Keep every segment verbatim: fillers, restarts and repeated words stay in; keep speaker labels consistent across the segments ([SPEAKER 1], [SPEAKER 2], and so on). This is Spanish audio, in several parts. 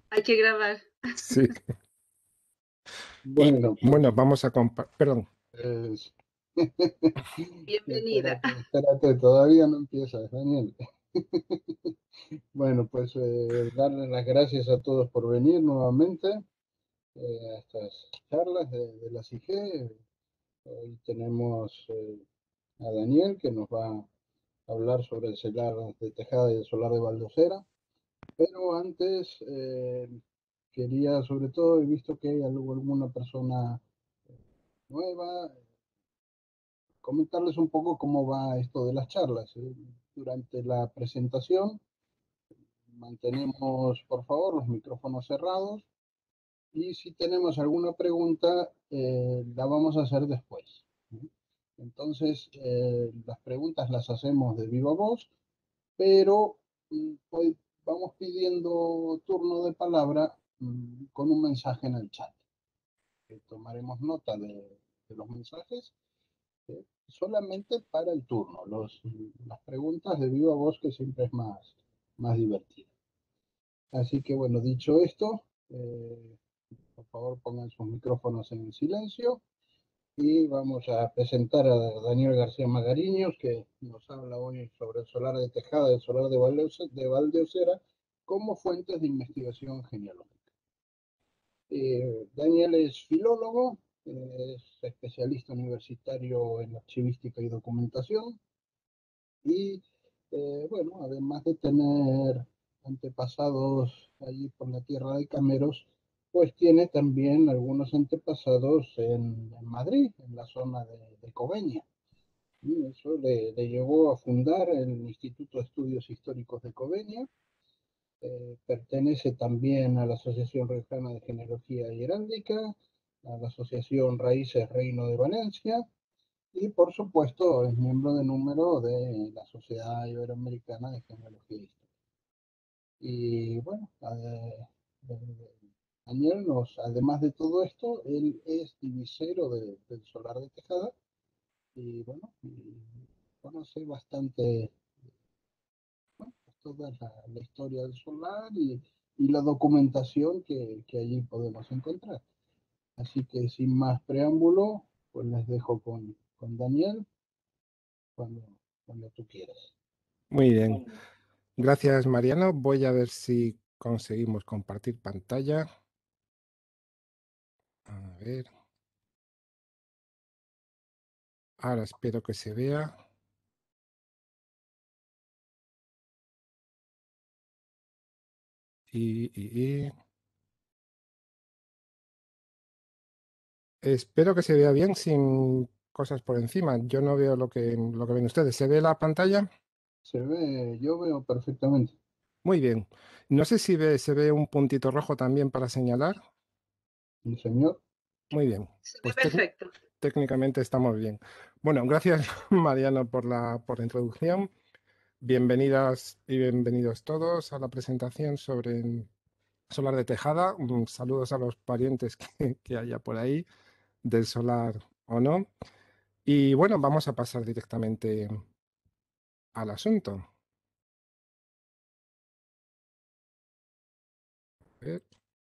[SPEAKER 1] Hay que grabar.
[SPEAKER 2] Sí. Y
[SPEAKER 3] Bueno, pues,
[SPEAKER 2] bueno, vamos a compa- perdón.
[SPEAKER 3] pues,
[SPEAKER 1] Bienvenida.
[SPEAKER 3] espérate, espérate, todavía no empiezas, Daniel. Bueno, pues eh, darle las gracias a todos por venir nuevamente eh, a estas charlas de, de la C I G E. Hoy tenemos eh, a Daniel que nos va a hablar sobre el solar de Tejada y el solar de Baldosera, pero antes eh, quería, sobre todo, he visto que hay algo- alguna persona nueva, comentarles un poco cómo va esto de las charlas. ¿eh? Durante la presentación mantenemos, por favor, los micrófonos cerrados y si tenemos alguna pregunta, eh, la vamos a hacer después. ¿eh? Entonces, eh, las preguntas las hacemos de viva voz, pero mm, hoy vamos pidiendo turno de palabra mm, con un mensaje en el chat. Eh, tomaremos nota de, de los mensajes eh, solamente para el turno. Los, las preguntas de viva voz que siempre es más, más divertido. Así que bueno, dicho esto, eh, por favor pongan sus micrófonos en silencio y vamos a presentar a Daniel García Magariños, que nos habla hoy sobre el solar de Tejada y el solar de Valdeose- de Valdeosera como fuentes de investigación genealógica. Eh, Daniel es filólogo, eh, es especialista universitario en archivística y documentación y, eh, bueno, además de tener antepasados allí por la tierra de Cameros, pues tiene también algunos antepasados en, en Madrid, en la zona de, de Cobeña. Y eso le, le llevó a fundar el Instituto de Estudios Históricos de Cobeña. Eh, pertenece también a la Asociación Riojana de Genealogía y Heráldica, a la Asociación Raíces Reino de Valencia, y por supuesto es miembro de número de la Sociedad Iberoamericana de Genealogía e Historia. Y bueno, eh, eh, Daniel nos, además de todo esto, él es divisero de- del solar de Tejada y bueno, y conoce bastante, bueno, pues toda la, la historia del solar y, y la documentación que, que allí podemos encontrar. Así que sin más preámbulo, pues les dejo con, con Daniel cuando, cuando tú quieras.
[SPEAKER 2] Muy bien. Gracias, Mariano. Voy a ver si conseguimos compartir pantalla. A ver. Ahora espero que se vea. Y, y- y- Espero que se vea bien sin cosas por encima. Yo no veo lo que, lo que ven ustedes. ¿Se ve la pantalla?
[SPEAKER 3] Se ve, yo veo perfectamente.
[SPEAKER 2] Muy bien. No sé si ve- se ve un puntito rojo también para señalar.
[SPEAKER 3] El señor,
[SPEAKER 2] Muy bien.
[SPEAKER 1] Se ve
[SPEAKER 2] Pues tec-
[SPEAKER 1] perfecto.
[SPEAKER 2] técnicamente estamos bien. Bueno, gracias, Mariano, por la, por la introducción. Bienvenidas y bienvenidos todos a la presentación sobre el solar de Tejada. Mm, Saludos a los parientes que, que haya por ahí, del solar o no. Y bueno, vamos a pasar directamente al asunto. A ver.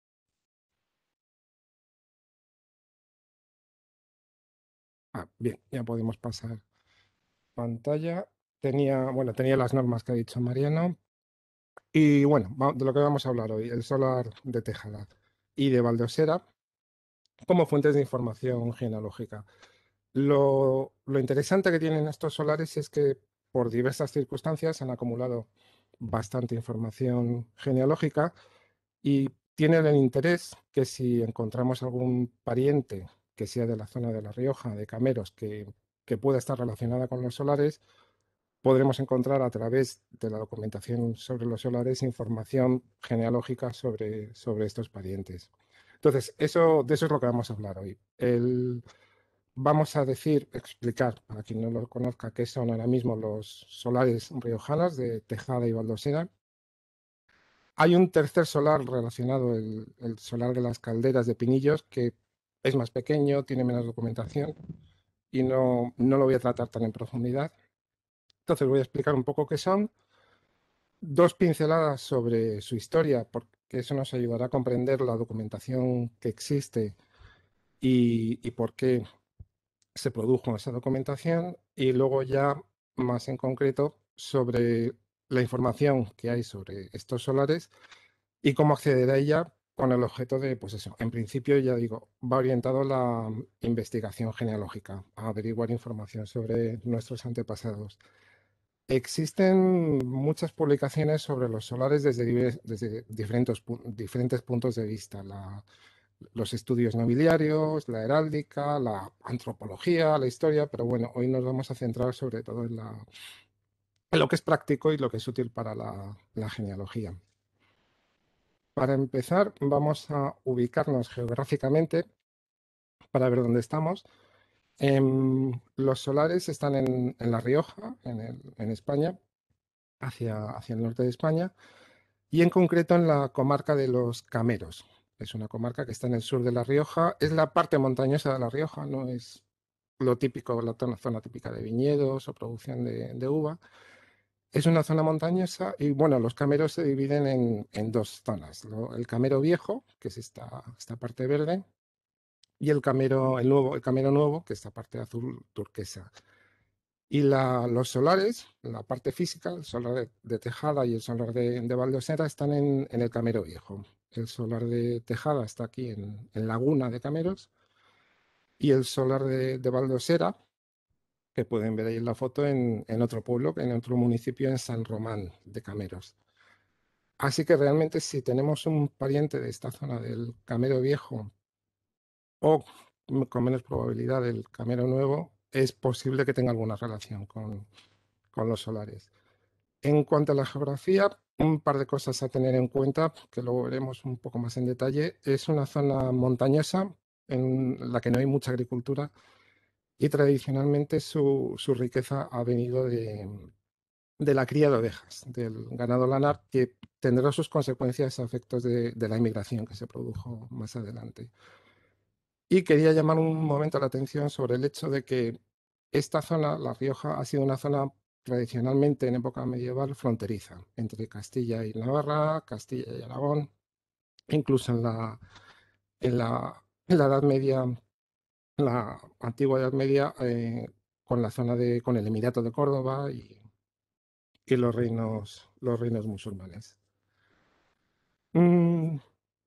[SPEAKER 2] Ah, bien, ya podemos pasar pantalla. Tenía, bueno, tenía las normas que ha dicho Mariano. Y bueno, va- de lo que vamos a hablar hoy, el solar de Tejada y de Valdosera como fuentes de información genealógica. Lo, lo interesante que tienen estos solares es que por diversas circunstancias han acumulado bastante información genealógica y tienen el interés que si encontramos algún pariente que sea de la zona de La Rioja, de Cameros, que, que pueda estar relacionada con los solares, podremos encontrar a través de la documentación sobre los solares información genealógica sobre, sobre estos parientes. Entonces, eso, de eso es lo que vamos a hablar hoy. El, vamos a decir, explicar, para quien no lo conozca, qué son ahora mismo los solares riojanos de Tejada y Valdosera. Hay un tercer solar relacionado, el, el solar de las calderas de Pinillos, que es más pequeño, tiene menos documentación y no, no lo voy a tratar tan en profundidad. Entonces voy a explicar un poco qué son dos pinceladas sobre su historia, porque eso nos ayudará a comprender la documentación que existe y, y por qué se produjo esa documentación, y luego ya más en concreto sobre la información que hay sobre estos solares y cómo acceder a ella con el objeto de, pues eso, en principio ya digo, va orientado a la investigación genealógica, a averiguar información sobre nuestros antepasados. Existen muchas publicaciones sobre los solares desde, desde diferentes, diferentes puntos de vista. La, los estudios nobiliarios, la heráldica, la antropología, la historia, pero bueno, hoy nos vamos a centrar sobre todo en, la, en lo que es práctico y lo que es útil para la, la genealogía. Para empezar, vamos a ubicarnos geográficamente para ver dónde estamos. Eh, los solares están en, en La Rioja, en, el, en España, hacia, hacia el norte de España, y en concreto en la comarca de los Cameros. Es una comarca que está en el sur de La Rioja, es la parte montañosa de La Rioja, no es lo típico, la zona, zona típica de viñedos o producción de, de uva. Es una zona montañosa y bueno, los cameros se dividen en, en dos zonas, ¿no? El camero viejo, que es esta, esta parte verde, y el camero, el nuevo, el camero nuevo, que es esta parte azul turquesa. Y la, los solares, la parte física, el solar de, de Tejada y el solar de, de Valdosera están en, en el Camero Viejo. El solar de Tejada está aquí en, en Laguna de Cameros y el solar de, de Valdosera, que pueden ver ahí en la foto, en, en otro pueblo, en otro municipio, en San Román de Cameros. Así que realmente si tenemos un pariente de esta zona del Camero Viejo o con menos probabilidad del Camero Nuevo, es posible que tenga alguna relación con, con los solares. En cuanto a la geografía, un par de cosas a tener en cuenta, que luego veremos un poco más en detalle. Es una zona montañosa en la que no hay mucha agricultura y tradicionalmente su, su riqueza ha venido de, de la cría de ovejas, del ganado lanar, que tendrá sus consecuencias a efectos de, de la inmigración que se produjo más adelante. Y quería llamar un momento la atención sobre el hecho de que esta zona, La Rioja, ha sido una zona tradicionalmente en época medieval fronteriza entre Castilla y Navarra, Castilla y Aragón, incluso en la, en la, en la Edad Media, la antigua Edad Media, eh, con la zona de, con el Emirato de Córdoba y, y los reinos, los reinos musulmanes. Mm,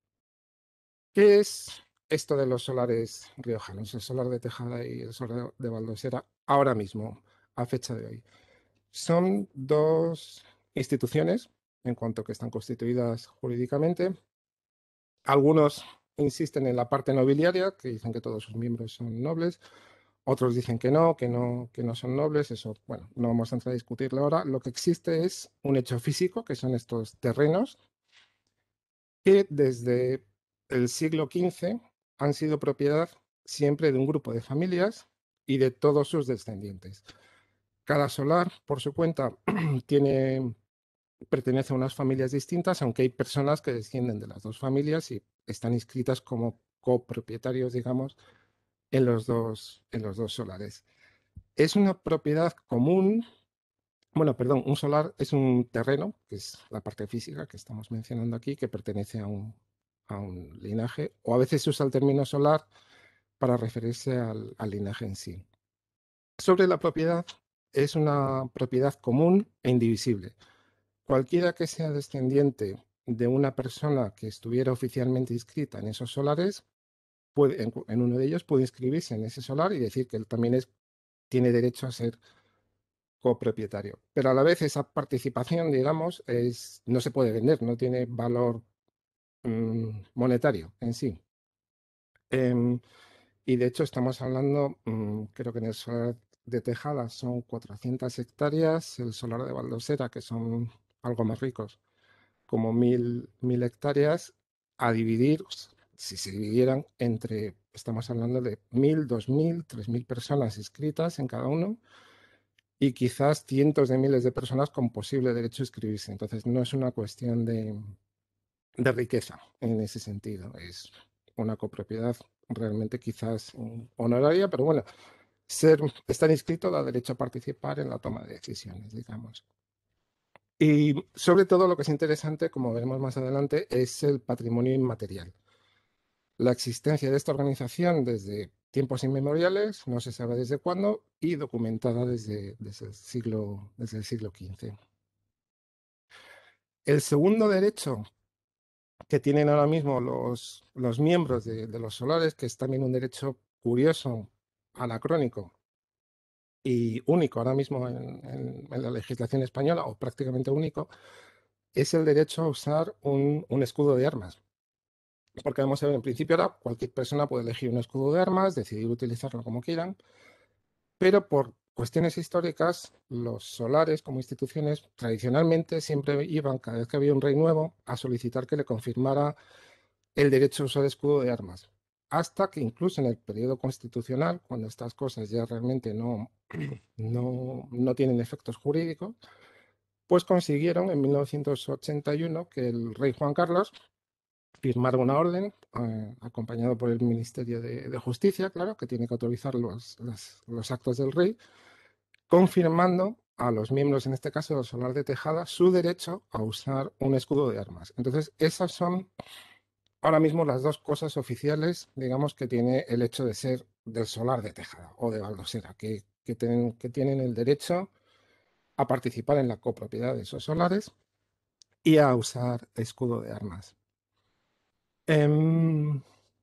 [SPEAKER 2] ¿Qué es esto de los solares riojanos, el solar de Tejada y el solar de Valdosera, ahora mismo, a fecha de hoy? Son dos instituciones, en cuanto que están constituidas jurídicamente. Algunos insisten en la parte nobiliaria, que dicen que todos sus miembros son nobles. Otros dicen que no, que no, que no son nobles. Eso, bueno, no vamos a entrar a discutirlo ahora. Lo que existe es un hecho físico, que son estos terrenos, que desde el siglo quince han sido propiedad siempre de un grupo de familias y de todos sus descendientes. Cada solar, por su cuenta, tiene, pertenece a unas familias distintas, aunque hay personas que descienden de las dos familias y están inscritas como copropietarios, digamos, en los dos, en los dos solares. Es una propiedad común. Bueno, perdón, un solar es un terreno, que es la parte física que estamos mencionando aquí, que pertenece a un, a un linaje, o a veces se usa el término solar para referirse al, al linaje en sí. Sobre la propiedad, es una propiedad común e indivisible. Cualquiera que sea descendiente de una persona que estuviera oficialmente inscrita en esos solares, puede, en, en uno de ellos puede inscribirse en ese solar y decir que él también es, tiene derecho a ser copropietario. Pero a la vez esa participación, digamos, es, no se puede vender, no tiene valor mm, monetario en sí. Em, y de hecho estamos hablando, mm, creo que en el solar de Tejada son cuatrocientas hectáreas, el solar de Valdosera, que son algo más ricos, como mil, mil hectáreas, a dividir, si se dividieran entre, estamos hablando de mil, dos mil, tres mil personas inscritas en cada uno y quizás cientos de miles de personas con posible derecho a inscribirse. Entonces, no es una cuestión de, de riqueza en ese sentido, es una copropiedad realmente quizás mm, honoraria, pero bueno, ser, estar inscrito da derecho a participar en la toma de decisiones, digamos. Y sobre todo lo que es interesante, como veremos más adelante, es el patrimonio inmaterial. La existencia de esta organización desde tiempos inmemoriales, no se sabe desde cuándo, y documentada desde, desde el siglo, desde el siglo quince. El segundo derecho que tienen ahora mismo los, los miembros de, de los solares, que es también un derecho curioso, anacrónico y único ahora mismo en, en, en la legislación española, o prácticamente único, es el derecho a usar un, un escudo de armas. Porque vamos a ver, en principio ahora cualquier persona puede elegir un escudo de armas, decidir utilizarlo como quieran, pero por cuestiones históricas, los solares como instituciones tradicionalmente siempre iban, cada vez que había un rey nuevo, a solicitar que le confirmara el derecho a usar escudo de armas. Hasta que incluso en el periodo constitucional, cuando estas cosas ya realmente no, no, no tienen efectos jurídicos, pues consiguieron en mil novecientos ochenta y uno que el rey Juan Carlos firmara una orden, eh, acompañado por el Ministerio de, de Justicia, claro, que tiene que autorizar los, los, los actos del rey, confirmando a los miembros, en este caso del Solar de Tejada, su derecho a usar un escudo de armas. Entonces, esas son ahora mismo las dos cosas oficiales, digamos, que tiene el hecho de ser del Solar de Tejada o de Valdosera, que, que, tienen, que tienen el derecho a participar en la copropiedad de esos solares y a usar escudo de armas. Eh,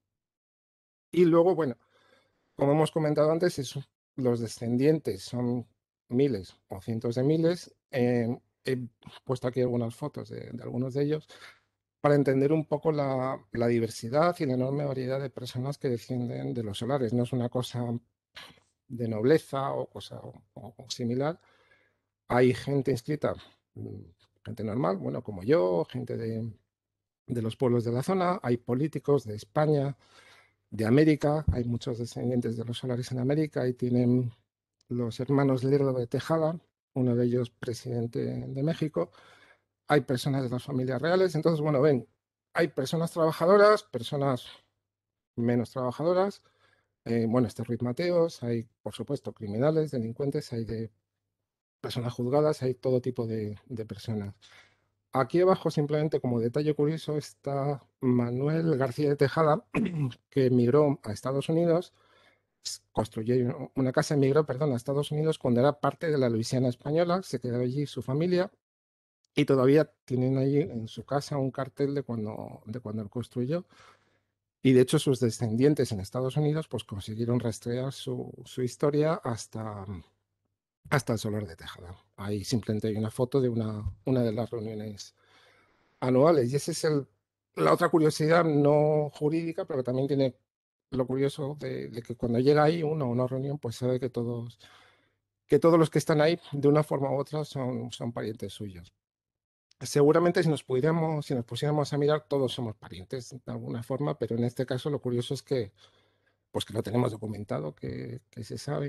[SPEAKER 2] y luego, bueno, como hemos comentado antes, es, los descendientes son miles o cientos de miles. Eh, he puesto aquí algunas fotos de, de, algunos de ellos para entender un poco la, la diversidad y la enorme variedad de personas que descienden de los solares. No es una cosa de nobleza o cosa o, o similar. Hay gente inscrita, gente normal, bueno, como yo, gente de, de los pueblos de la zona, hay políticos de España, de América, hay muchos descendientes de los solares en América y tienen los hermanos Lerdo de Tejada, uno de ellos presidente de México. Hay personas de las familias reales, entonces, bueno, ven, hay personas trabajadoras, personas menos trabajadoras, eh, bueno, este Ruiz Mateos, hay, por supuesto, criminales, delincuentes, hay de personas juzgadas, hay todo tipo de, de personas. Aquí abajo, simplemente como detalle curioso, está Manuel García de Tejada, que emigró a Estados Unidos, construyó una casa, emigró, perdón, a Estados Unidos cuando era parte de la Luisiana española, se quedó allí su familia y todavía tienen allí en su casa un cartel de cuando, de cuando él construyó. Y de hecho sus descendientes en Estados Unidos pues consiguieron rastrear su, su historia hasta, hasta el Solar de Tejada. Ahí simplemente hay una foto de una, una de las reuniones anuales. Y esa es el, la otra curiosidad no jurídica, pero también tiene lo curioso de, de que cuando llega ahí uno a una reunión, pues sabe que todos, que todos los que están ahí, de una forma u otra, son, son parientes suyos. Seguramente si nos pudiéramos, si nos pusiéramos a mirar, todos somos parientes de alguna forma, pero en este caso lo curioso es que, pues que lo tenemos documentado, que, que se sabe.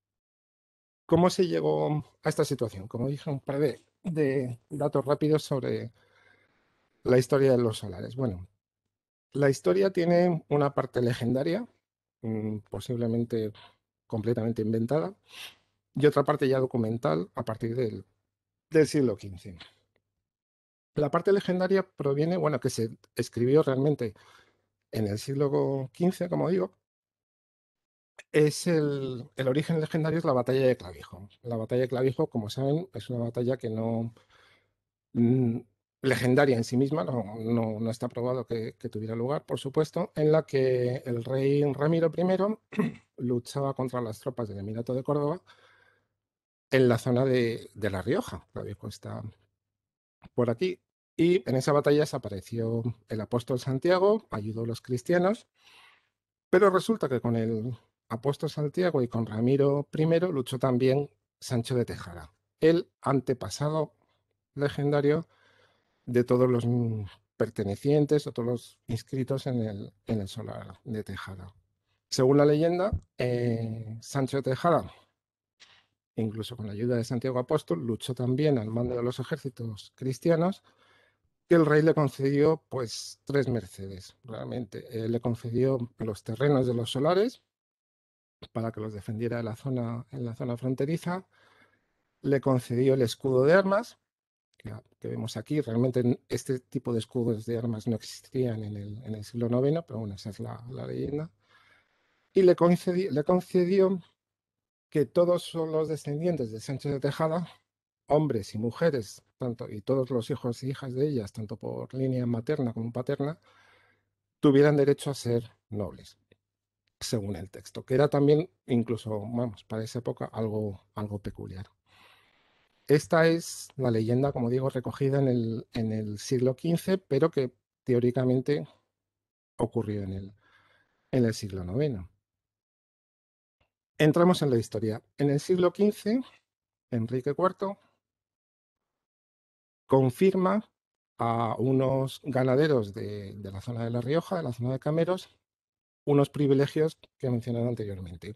[SPEAKER 2] ¿Cómo se llegó a esta situación? Como dije, un par de, de datos rápidos sobre la historia de los solares. Bueno, la historia tiene una parte legendaria, mmm, posiblemente completamente inventada, y otra parte ya documental a partir del, del siglo quince. La parte legendaria proviene, bueno, que se escribió realmente en el siglo quince, como digo, es el, el origen legendario es la batalla de Clavijo. La batalla de Clavijo, como saben, es una batalla que no, mm, legendaria en sí misma, no, no, no está probado que, que, tuviera lugar, por supuesto, en la que el rey Ramiro primero luchaba contra las tropas del Emirato de Córdoba en la zona de, de La Rioja. Clavijo está por aquí. Y en esa batalla desapareció el apóstol Santiago, ayudó a los cristianos, pero resulta que con el apóstol Santiago y con Ramiro primero luchó también Sancho de Tejada, el antepasado legendario de todos los pertenecientes o todos los inscritos en el, en el Solar de Tejada. Según la leyenda, eh, Sancho de Tejada, incluso con la ayuda de Santiago Apóstol, luchó también al mando de los ejércitos cristianos, que el rey le concedió pues tres mercedes, realmente. Eh, le concedió los terrenos de los solares para que los defendiera en la zona, en la zona fronteriza, le concedió el escudo de armas que, que vemos aquí. Realmente este tipo de escudos de armas no existían en el, en el siglo noveno, pero bueno, esa es la, la leyenda. Y le concedió, le concedió que todos los descendientes de Sánchez de Tejada, hombres y mujeres, tanto, y todos los hijos y hijas de ellas, tanto por línea materna como paterna, tuvieran derecho a ser nobles, según el texto, que era también, incluso, vamos, para esa época algo, algo peculiar. Esta es la leyenda, como digo, recogida en el, en el siglo quince, pero que teóricamente ocurrió en el, en el siglo noveno. Entramos en la historia. En el siglo quince, Enrique cuarto confirma a unos ganaderos de, de la zona de La Rioja, de la zona de Cameros, unos privilegios que he mencionado anteriormente.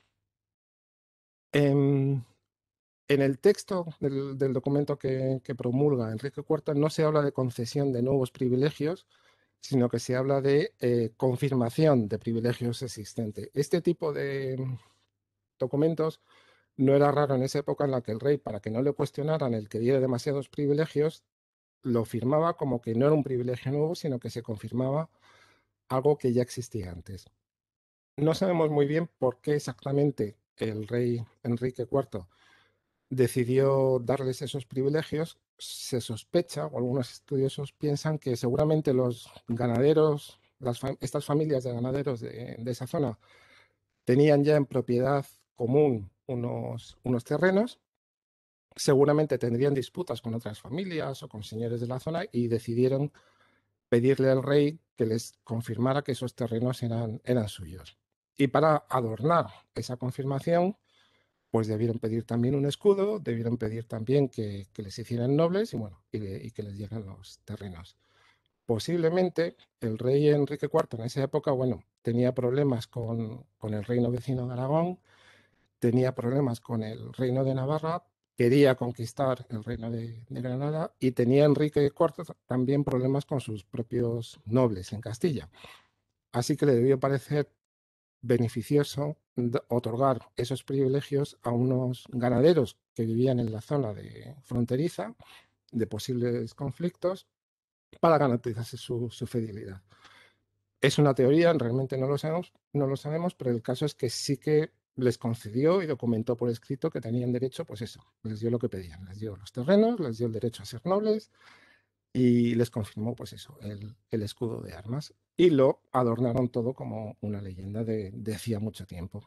[SPEAKER 2] En, en el texto del, del documento que, que promulga Enrique cuarto no se habla de concesión de nuevos privilegios, sino que se habla de eh, confirmación de privilegios existentes. Este tipo de documentos no era raro en esa época en la que el rey, para que no le cuestionaran el que diera demasiados privilegios, lo firmaba como que no era un privilegio nuevo, sino que se confirmaba algo que ya existía antes. No sabemos muy bien por qué exactamente el rey Enrique cuarto decidió darles esos privilegios. Se sospecha, o algunos estudiosos piensan, que seguramente los ganaderos, las fam estas familias de ganaderos de, de, esa zona, tenían ya en propiedad común unos, unos terrenos. Seguramente tendrían disputas con otras familias o con señores de la zona y decidieron pedirle al rey que les confirmara que esos terrenos eran, eran suyos. Y para adornar esa confirmación, pues debieron pedir también un escudo, debieron pedir también que, que les hicieran nobles y, bueno, y, y, que les dieran los terrenos. Posiblemente el rey Enrique cuarto en esa época, bueno, tenía problemas con, con el reino vecino de Aragón, tenía problemas con el reino de Navarra, quería conquistar el reino de, de Granada y tenía Enrique cuarto también problemas con sus propios nobles en Castilla. Así que le debió parecer beneficioso otorgar esos privilegios a unos ganaderos que vivían en la zona de fronteriza de posibles conflictos para garantizarse su, su fidelidad. Es una teoría, realmente no lo sabemos, no lo sabemos, pero el caso es que sí que les concedió y documentó por escrito que tenían derecho, pues eso, les dio lo que pedían, les dio los terrenos, les dio el derecho a ser nobles y les confirmó, pues eso, el, el escudo de armas y lo adornaron todo como una leyenda de, de hacía mucho tiempo.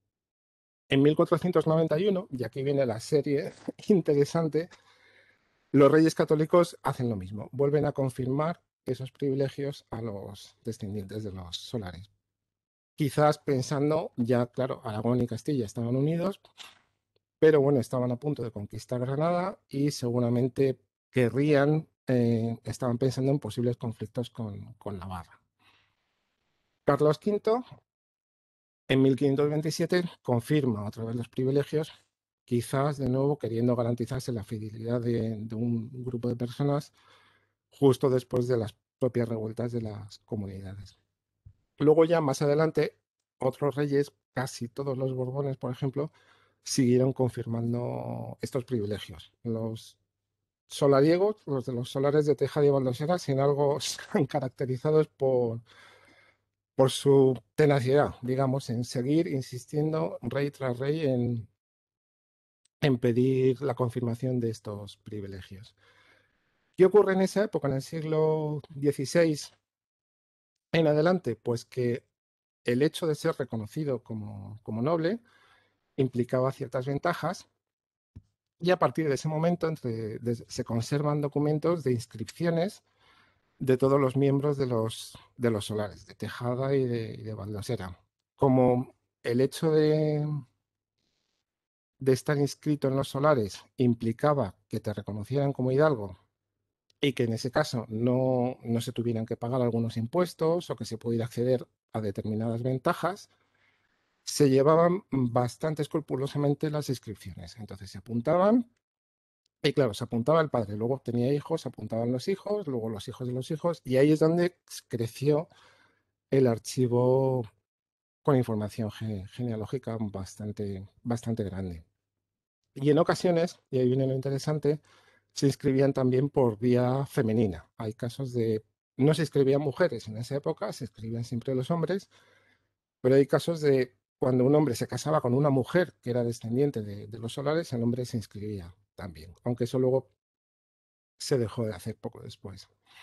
[SPEAKER 2] En mil cuatrocientos noventa y uno, y aquí viene la serie interesante, los reyes católicos hacen lo mismo, vuelven a confirmar esos privilegios a los descendientes de los solares. Quizás pensando, ya claro, Aragón y Castilla estaban unidos, pero bueno, estaban a punto de conquistar Granada y seguramente querrían, eh, estaban pensando en posibles conflictos con, con Navarra. Carlos quinto, en mil quinientos veintisiete, confirma otra vez los privilegios, quizás de nuevo queriendo garantizarse la fidelidad de, de un grupo de personas justo después de las propias revueltas de las comunidades. Luego ya más adelante, otros reyes, casi todos los Borbones, por ejemplo, siguieron confirmando estos privilegios. Los solariegos, los de los solares de Tejada y Valdosera, sin algo están caracterizados por, por su tenacidad, digamos, en seguir insistiendo rey tras rey en, en pedir la confirmación de estos privilegios. ¿Qué ocurre en esa época, en el siglo dieciséis en adelante? Pues que el hecho de ser reconocido como, como noble implicaba ciertas ventajas y a partir de ese momento entre, de, se conservan documentos de inscripciones de todos los miembros de los, de los solares, de Tejada y de, y de Valdosera. Como el hecho de, de estar inscrito en los solares implicaba que te reconocieran como hidalgo y que en ese caso no, no se tuvieran que pagar algunos impuestos o que se pudiera acceder a determinadas ventajas, se llevaban bastante escrupulosamente las inscripciones. Entonces se apuntaban y claro, se apuntaba el padre, luego tenía hijos, se apuntaban los hijos, luego los hijos de los hijos y ahí es donde creció el archivo con información ge genealógica bastante, bastante grande. Y en ocasiones, y ahí viene lo interesante, se inscribían también por vía femenina. Hay casos de... No se inscribían mujeres en esa época, se inscribían siempre los hombres, pero hay casos de cuando un hombre se casaba con una mujer que era descendiente de, de los Solares, el hombre se inscribía también, aunque eso luego se dejó de hacer poco después.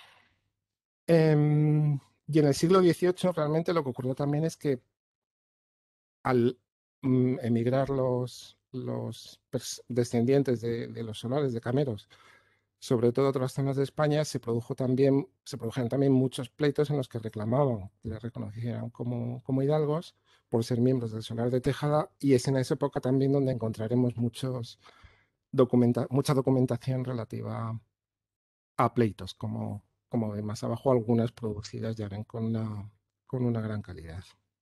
[SPEAKER 2] Em, y en el siglo dieciocho realmente lo que ocurrió también es que al mm, emigrar los, los descendientes de, de los Solares, de Cameros, sobre todo otras zonas de España, se produjo también, se produjeron también muchos pleitos en los que reclamaban que les reconocieran como, como hidalgos por ser miembros del Solar de Tejada, y es en esa época también donde encontraremos muchos documenta mucha documentación relativa a pleitos, como, como ven más abajo, algunas producidas ya ven con una, con una gran calidad.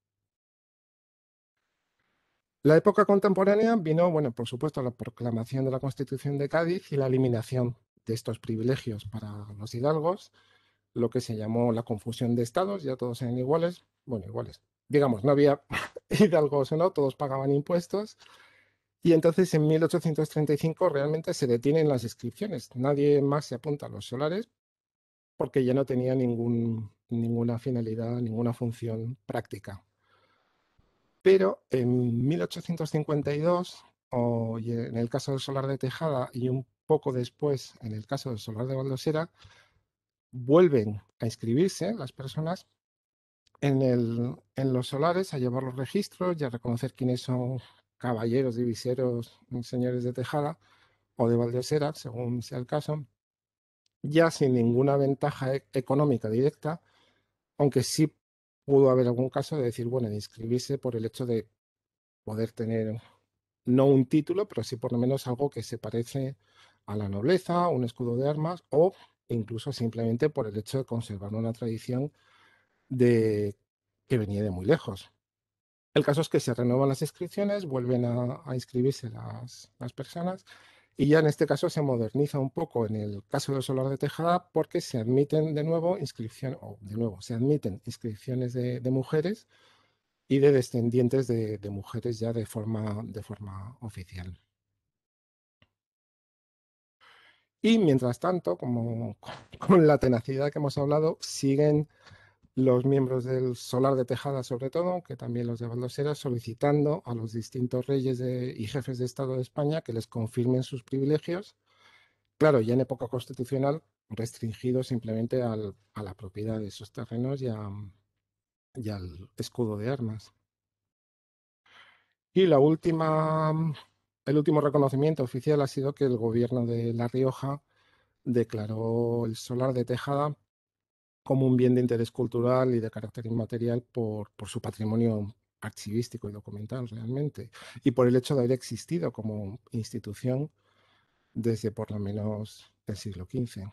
[SPEAKER 2] La época contemporánea vino, bueno, por supuesto, la proclamación de la Constitución de Cádiz y la eliminación de estos privilegios para los hidalgos, lo que se llamó la confusión de estados, ya todos eran iguales, bueno, iguales, digamos, no había hidalgos o no, todos pagaban impuestos, y entonces en mil ochocientos treinta y cinco realmente se detienen las inscripciones, nadie más se apunta a los solares porque ya no tenía ningún, ninguna finalidad, ninguna función práctica. Pero en mil ochocientos cincuenta y dos, o en el caso del solar de Tejada y un poco después en el caso del solar de Valdosera, vuelven a inscribirse las personas en, el, en los solares, a llevar los registros y a reconocer quiénes son caballeros, diviseros, señores de Tejada o de Valdosera, según sea el caso, ya sin ninguna ventaja e económica directa, aunque sí pudo haber algún caso de decir, bueno, de inscribirse por el hecho de poder tener no un título, pero sí por lo menos algo que se parece a la nobleza, un escudo de armas, o incluso simplemente por el hecho de conservar una tradición de que venía de muy lejos. El caso es que se renuevan las inscripciones, vuelven a, a inscribirse las, las, personas, y ya en este caso se moderniza un poco en el caso del solar de Tejada porque se admiten de nuevo inscripciones, o de nuevo, se admiten inscripciones de, de mujeres y de descendientes de, de mujeres ya de forma, de forma oficial. Y mientras tanto, como con la tenacidad que hemos hablado, siguen los miembros del Solar de Tejada, sobre todo, que también los de Valdosera, solicitando a los distintos reyes de, y jefes de Estado de España que les confirmen sus privilegios. Claro, ya en época constitucional, restringidos simplemente al, a la propiedad de esos terrenos y, a, y al escudo de armas. Y la última, el último reconocimiento oficial ha sido que el gobierno de La Rioja declaró el Solar de Tejada como un bien de interés cultural y de carácter inmaterial por, por su patrimonio archivístico y documental realmente, y por el hecho de haber existido como institución desde por lo menos el siglo quince.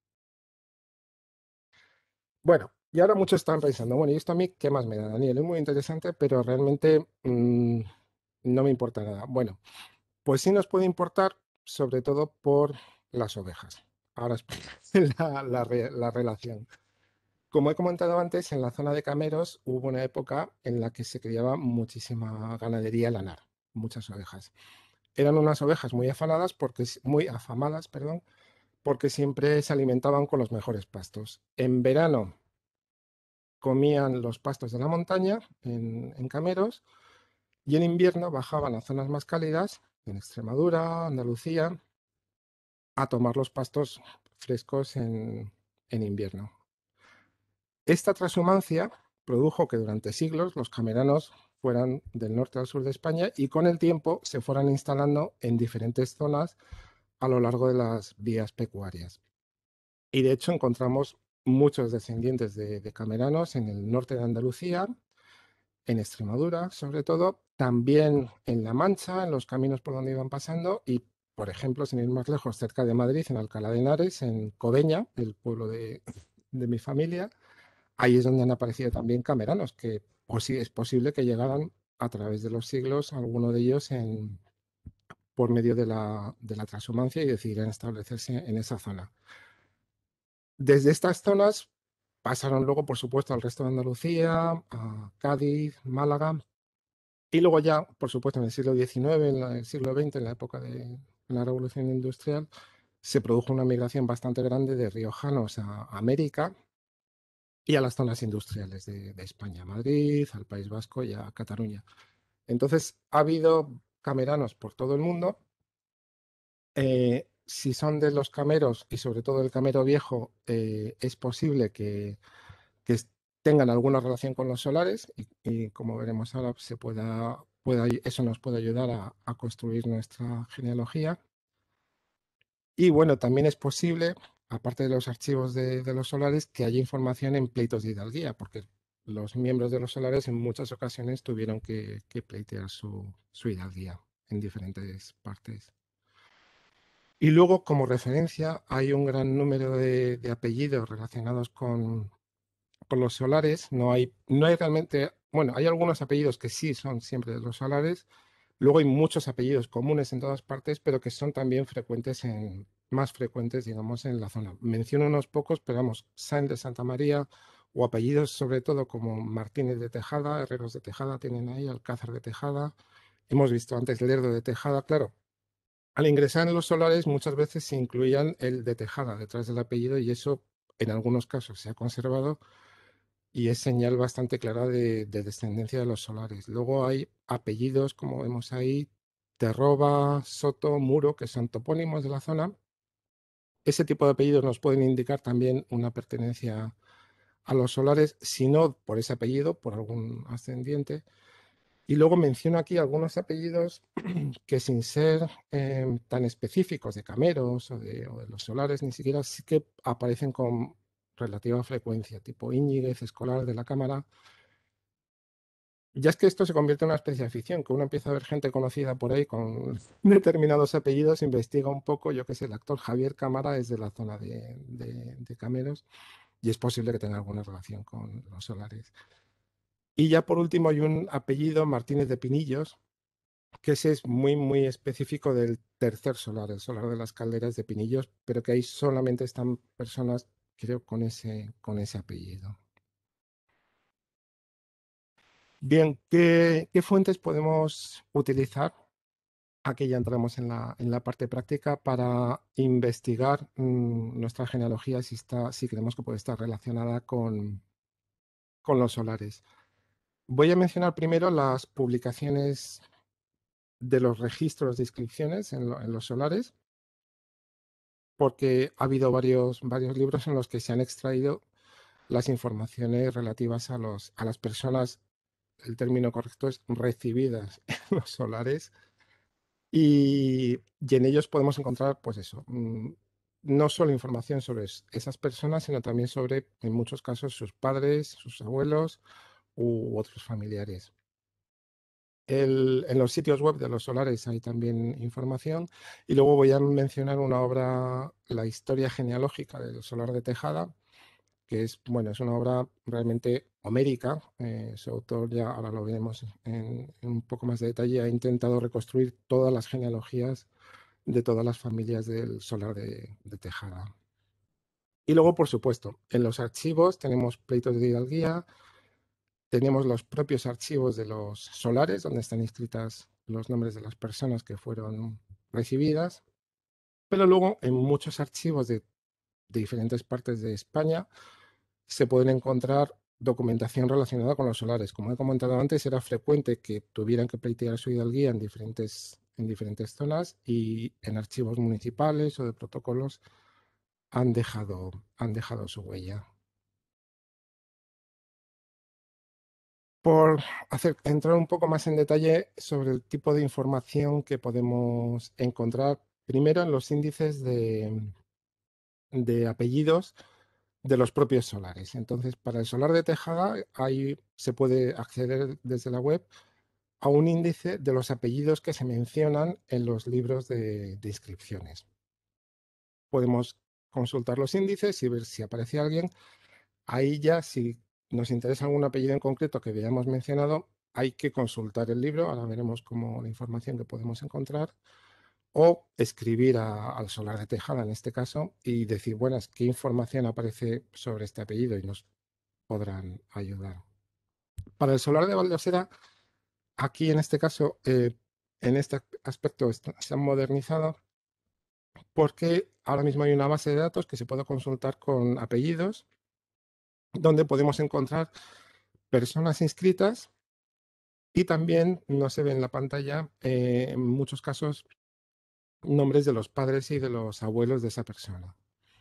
[SPEAKER 2] Bueno, y ahora muchos están pensando, bueno, ¿y esto a mí qué más me da, Daniel? Es muy interesante, pero realmente mmm, no me importa nada. Bueno, pues sí nos puede importar, sobre todo por las ovejas. Ahora explico la, la, la relación. Como he comentado antes, en la zona de Cameros hubo una época en la que se criaba muchísima ganadería lanar, muchas ovejas. Eran unas ovejas muy afanadas porque, muy afamadas, perdón, porque siempre se alimentaban con los mejores pastos. En verano comían los pastos de la montaña en, en Cameros, y en invierno bajaban a zonas más cálidas, en Extremadura, Andalucía, a tomar los pastos frescos en, en invierno. Esta transhumancia produjo que durante siglos los cameranos fueran del norte al sur de España y con el tiempo se fueran instalando en diferentes zonas a lo largo de las vías pecuarias. Y de hecho encontramos muchos descendientes de, de cameranos en el norte de Andalucía, en Extremadura sobre todo, también en La Mancha, en los caminos por donde iban pasando, y por ejemplo, sin ir más lejos, cerca de Madrid, en Alcalá de Henares, en Codeña, el pueblo de, de mi familia. Ahí es donde han aparecido también cameranos, que pues sí, es posible que llegaran a través de los siglos, alguno de ellos en, por medio de la, de la transhumancia, y decidieran establecerse en esa zona. Desde estas zonas pasaron luego, por supuesto, al resto de Andalucía, a Cádiz, Málaga, y luego ya, por supuesto, en el siglo diecinueve, en el siglo veinte, en la época de la Revolución Industrial, se produjo una migración bastante grande de riojanos a América y a las zonas industriales de, de España, a Madrid, al País Vasco y a Cataluña. Entonces, ha habido cameranos por todo el mundo. Eh, si son de los cameros y sobre todo el camero viejo, eh, es posible que, que tengan alguna relación con los solares y, y como veremos ahora, se pueda, pueda, eso nos puede ayudar a, a construir nuestra genealogía. Y bueno, también es posible, aparte de los archivos de, de los solares, que haya información en pleitos de hidalguía, porque los miembros de los solares en muchas ocasiones tuvieron que, que pleitear su, su hidalguía en diferentes partes. Y luego, como referencia, hay un gran número de, de apellidos relacionados con, con los solares. No hay, no hay realmente, bueno, hay algunos apellidos que sí son siempre de los solares. Luego hay muchos apellidos comunes en todas partes, pero que son también frecuentes en, más frecuentes, digamos, en la zona. Menciono unos pocos, pero vamos, Sáenz de Santa María o apellidos sobre todo como Martínez de Tejada, Herreros de Tejada tienen ahí, Alcázar de Tejada. Hemos visto antes Lerdo de Tejada, claro. Al ingresar en los solares muchas veces se incluían el de Tejada detrás del apellido y eso en algunos casos se ha conservado y es señal bastante clara de, de descendencia de los solares. Luego hay apellidos, como vemos ahí, Terroba, Soto, Muro, que son topónimos de la zona. Ese tipo de apellidos nos pueden indicar también una pertenencia a los solares, si no por ese apellido, por algún ascendiente. Y luego menciono aquí algunos apellidos que sin ser eh, tan específicos de cameros o de, o de los solares, ni siquiera sí que aparecen con relativa frecuencia, tipo Íñiguez, Escolar de la Cámara. Ya es que esto se convierte en una especie de ficción, que uno empieza a ver gente conocida por ahí con determinados apellidos, investiga un poco, yo qué sé, el actor Javier Cámara es de la zona de, de, de Cameros y es posible que tenga alguna relación con los solares. Y ya por último hay un apellido, Martínez de Pinillos, que ese es muy, muy específico del tercer solar, el solar de las calderas de Pinillos, pero que ahí solamente están personas, creo, con ese, con ese apellido. Bien, ¿qué, qué fuentes podemos utilizar? Aquí ya entramos en la, en la parte práctica para investigar mmm, nuestra genealogía si, está, si creemos que puede estar relacionada con, con los solares. Voy a mencionar primero las publicaciones de los registros de inscripciones en, lo, en los solares, porque ha habido varios, varios libros en los que se han extraído las informaciones relativas a, los, a las personas, el término correcto es recibidas en los solares, y, y en ellos podemos encontrar, pues eso, mmm, no solo información sobre esas personas, sino también sobre, en muchos casos, sus padres, sus abuelos u otros familiares. El, en los sitios web de los solares hay también información y luego voy a mencionar una obra, La historia genealógica del solar de Tejada, que es, bueno, es una obra realmente homérica. Eh, su autor, ya ahora lo veremos en, en un poco más de detalle, ha intentado reconstruir todas las genealogías de todas las familias del solar de, de Tejada. Y luego, por supuesto, en los archivos tenemos pleitos de hidalguía, tenemos los propios archivos de los solares, donde están inscritas los nombres de las personas que fueron recibidas, pero luego en muchos archivos de, de diferentes partes de España se pueden encontrar documentación relacionada con los solares. Como he comentado antes, era frecuente que tuvieran que pleitear su hidalguía en diferentes, en diferentes zonas y en archivos municipales o de protocolos han dejado, han dejado su huella. Por hacer, entrar un poco más en detalle sobre el tipo de información que podemos encontrar, primero en los índices de, de apellidos de los propios solares. Entonces, para el solar de Tejada, ahí se puede acceder desde la web a un índice de los apellidos que se mencionan en los libros de, de inscripciones. Podemos consultar los índices y ver si aparece alguien. Ahí ya, si nos interesa algún apellido en concreto que hayamos mencionado, hay que consultar el libro, ahora veremos cómo la información que podemos encontrar, o escribir a, al solar de Tejada en este caso y decir, buenas, ¿qué información aparece sobre este apellido? Y nos podrán ayudar. Para el solar de Valdosera, aquí en este caso, eh, en este aspecto se han modernizado porque ahora mismo hay una base de datos que se puede consultar con apellidos, donde podemos encontrar personas inscritas y también no se ve en la pantalla, eh, en muchos casos, nombres de los padres y de los abuelos de esa persona.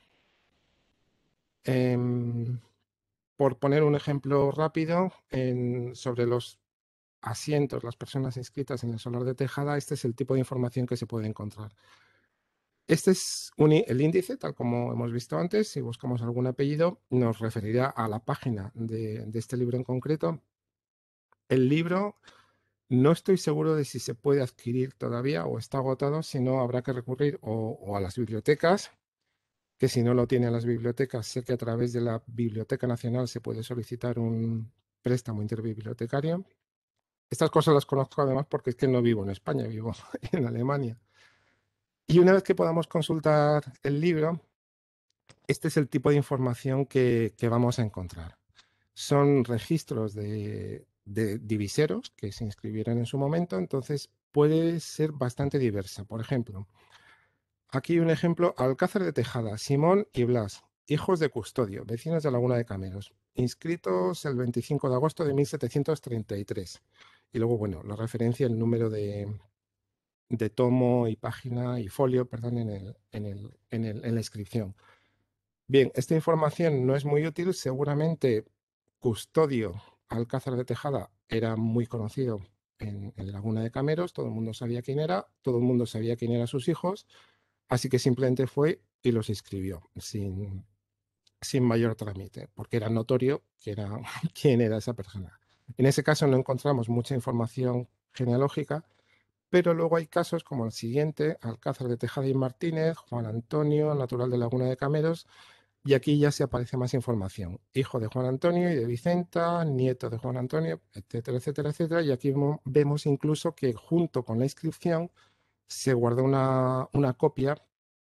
[SPEAKER 2] Em, por poner un ejemplo rápido, en, sobre los asientos, las personas inscritas en el solar de Tejada, este es el tipo de información que se puede encontrar. Este es un, el índice, tal como hemos visto antes. Si buscamos algún apellido, nos referirá a la página de, de este libro en concreto. El libro, no estoy seguro de si se puede adquirir todavía o está agotado, si no habrá que recurrir o, o a las bibliotecas, que si no lo tiene a las bibliotecas, sé que a través de la Biblioteca Nacional se puede solicitar un préstamo interbibliotecario. Estas cosas las conozco además porque es que no vivo en España, vivo en Alemania. Y una vez que podamos consultar el libro, este es el tipo de información que, que vamos a encontrar. Son registros de, de diviseros que se inscribieron en su momento, entonces puede ser bastante diversa. Por ejemplo, aquí un ejemplo: Alcázar de Tejada, Simón y Blas, hijos de custodio, vecinos de Laguna de Cameros, inscritos el veinticinco de agosto de mil setecientos treinta y tres. Y luego, bueno, la referencia, el número de, de tomo y página y folio, perdón, en, el, en, el, en, el, en la inscripción. Bien, esta información no es muy útil. Seguramente Custodio Alcázar de Tejada era muy conocido en, en Laguna de Cameros, todo el mundo sabía quién era, todo el mundo sabía quién eran sus hijos, así que simplemente fue y los inscribió sin, sin mayor trámite, porque era notorio que era, quién era esa persona. En ese caso no encontramos mucha información genealógica, pero luego hay casos como el siguiente: Alcázar de Tejada y Martínez, Juan Antonio, natural de Laguna de Cameros, y aquí ya se aparece más información: hijo de Juan Antonio y de Vicenta, nieto de Juan Antonio, etcétera, etcétera, etcétera. Y aquí vemos incluso que junto con la inscripción se guarda una, una copia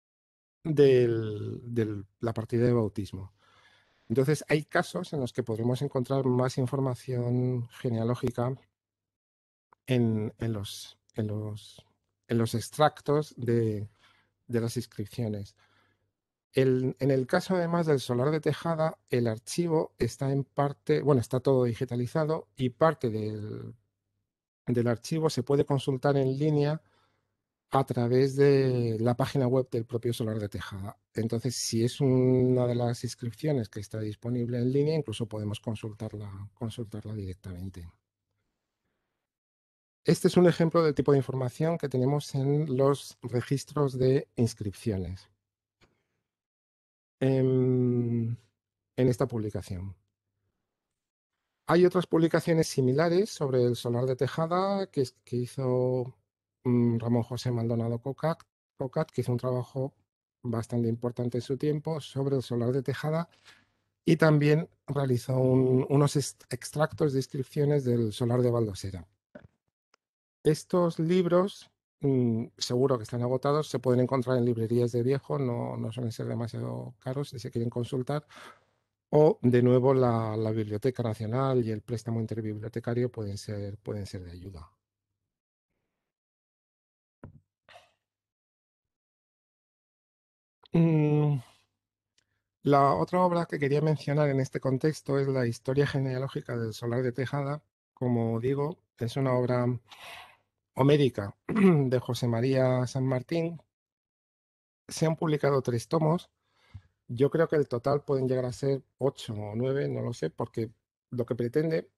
[SPEAKER 2] de la partida de bautismo. Entonces hay casos en los que podremos encontrar más información genealógica en, en, los, en, los, en los extractos de, de las inscripciones. El, en el caso además del solar de Tejada, el archivo está en parte, bueno, está todo digitalizado y parte del, del archivo se puede consultar en línea a través de la página web del propio solar de Tejada. Entonces, si es una de las inscripciones que está disponible en línea, incluso podemos consultarla, consultarla directamente. Este es un ejemplo del tipo de información que tenemos en los registros de inscripciones en, en esta publicación. Hay otras publicaciones similares sobre el solar de Tejada que, que hizo um, Ramón José Maldonado Cocat, Cocat, que hizo un trabajo bastante importante en su tiempo sobre el solar de Tejada, y también realizó un, unos extractos de inscripciones del solar de Valdosera. Estos libros, mmm, seguro que están agotados, se pueden encontrar en librerías de viejo, no, no suelen ser demasiado caros si se quieren consultar. O, de nuevo, la, la Biblioteca Nacional y el préstamo interbibliotecario pueden ser, pueden ser de ayuda. Mm, la otra obra que quería mencionar en este contexto es la Historia genealógica del solar de Tejada. Como digo, es una obra homérica de José María San Martín. Se han publicado tres tomos. Yo creo que el total pueden llegar a ser ocho o nueve, no lo sé, porque lo que pretende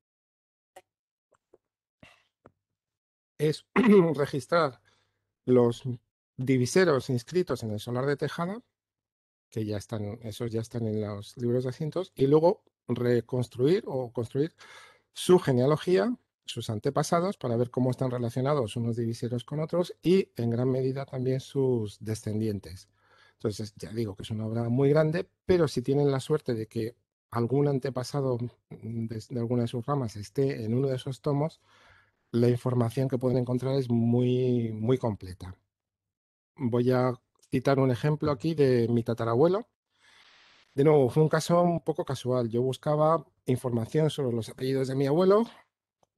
[SPEAKER 2] es registrar los diviseros inscritos en el solar de Tejada, que ya están, esos ya están en los libros de asientos, y luego reconstruir o construir su genealogía, sus antepasados, para ver cómo están relacionados unos diviseros con otros y en gran medida también sus descendientes. Entonces, ya digo que es una obra muy grande, pero si tienen la suerte de que algún antepasado de, de alguna de sus ramas esté en uno de esos tomos, la información que pueden encontrar es muy, muy completa. Voy a citar un ejemplo aquí de mi tatarabuelo. De nuevo, fue un caso un poco casual. Yo buscaba información sobre los apellidos de mi abuelo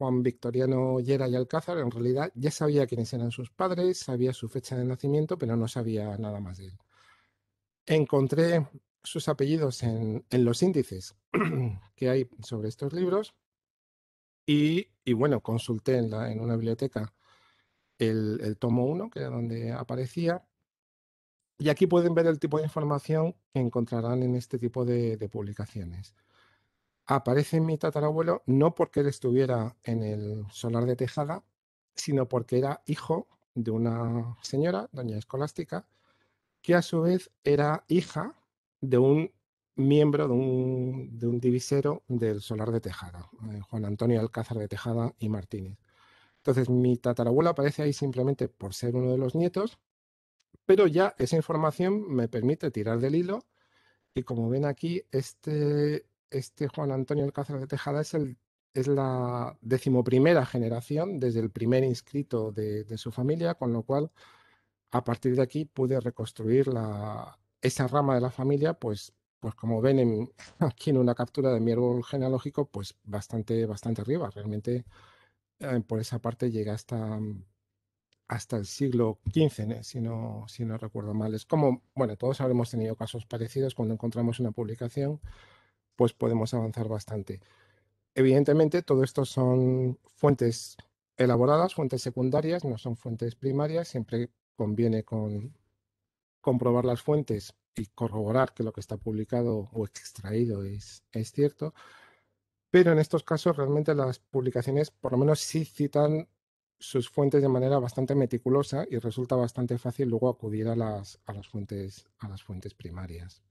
[SPEAKER 2] Juan Victoriano Llera y Alcázar, en realidad ya sabía quiénes eran sus padres, sabía su fecha de nacimiento, pero no sabía nada más de él. Encontré sus apellidos en, en los índices que hay sobre estos libros y, y bueno, consulté en, la, en una biblioteca el, el tomo uno, que era donde aparecía, y aquí pueden ver el tipo de información que encontrarán en este tipo de, de publicaciones. Aparece mi tatarabuelo no porque él estuviera en el solar de Tejada, sino porque era hijo de una señora, doña Escolástica, que a su vez era hija de un miembro de un, de un divisero del solar de Tejada, eh, Juan Antonio Alcázar de Tejada y Martínez. Entonces, mi tatarabuelo aparece ahí simplemente por ser uno de los nietos, pero ya esa información me permite tirar del hilo y como ven aquí, este, este Juan Antonio Alcázar de Tejada es, el, es la decimoprimera generación desde el primer inscrito de, de su familia, con lo cual a partir de aquí pude reconstruir la, esa rama de la familia, pues, pues como ven en, aquí en una captura de mi árbol genealógico, pues bastante, bastante arriba. Realmente eh, por esa parte llega hasta, hasta el siglo quince, ¿eh? si no, si no recuerdo mal. Es como, bueno, todos habremos tenido casos parecidos cuando encontramos una publicación, pues podemos avanzar bastante. Evidentemente, todo esto son fuentes elaboradas, fuentes secundarias, no son fuentes primarias. Siempre conviene con, comprobar las fuentes y corroborar que lo que está publicado o extraído es, es cierto. Pero en estos casos realmente las publicaciones por lo menos sí citan sus fuentes de manera bastante meticulosa y resulta bastante fácil luego acudir a las, a las, fuentes, a las fuentes primarias.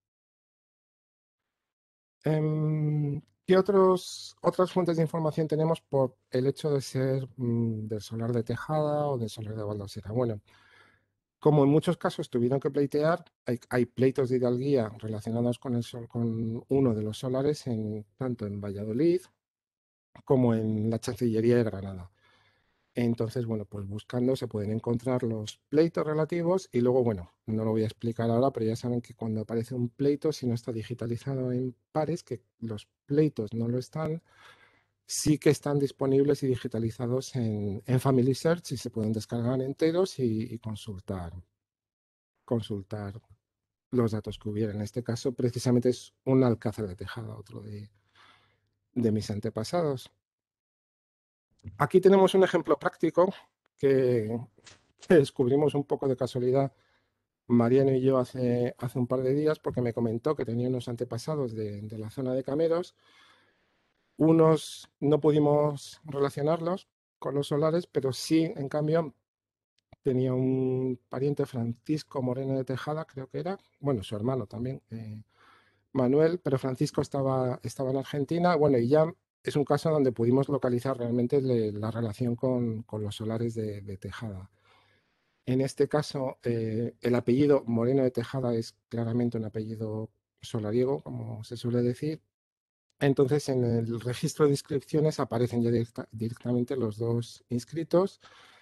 [SPEAKER 2] Em, ¿Qué otros, otras fuentes de información tenemos por el hecho de ser mm, del solar de Tejada o del solar de Baldosera? Bueno, como en muchos casos tuvieron que pleitear, hay, hay pleitos de hidalguía relacionados con, el sol, con uno de los solares, en, tanto en Valladolid como en la Chancillería de Granada. Entonces, bueno, pues buscando se pueden encontrar los pleitos relativos y luego, bueno, no lo voy a explicar ahora, pero ya saben que cuando aparece un pleito, si no está digitalizado en pares, que los pleitos no lo están, sí que están disponibles y digitalizados en, en Family Search y se pueden descargar enteros y, y consultar, consultar los datos que hubiera. En este caso, precisamente es un alcázar de Tejada, otro de, de mis antepasados. Aquí tenemos un ejemplo práctico que, que descubrimos un poco de casualidad Mariano y yo hace, hace un par de días porque me comentó que tenía unos antepasados de, de la zona de Cameros. Unos no pudimos relacionarlos con los solares, pero sí, en cambio, tenía un pariente Francisco Moreno de Tejada, creo que era, bueno, su hermano también, eh, Manuel, pero Francisco estaba, estaba en Argentina. Bueno, y ya es un caso donde pudimos localizar realmente le, la relación con, con, los solares de, de Tejada. En este caso, eh, el apellido Moreno de Tejada es claramente un apellido solariego, como se suele decir. Entonces, en el registro de inscripciones aparecen ya directa, directamente los dos inscritos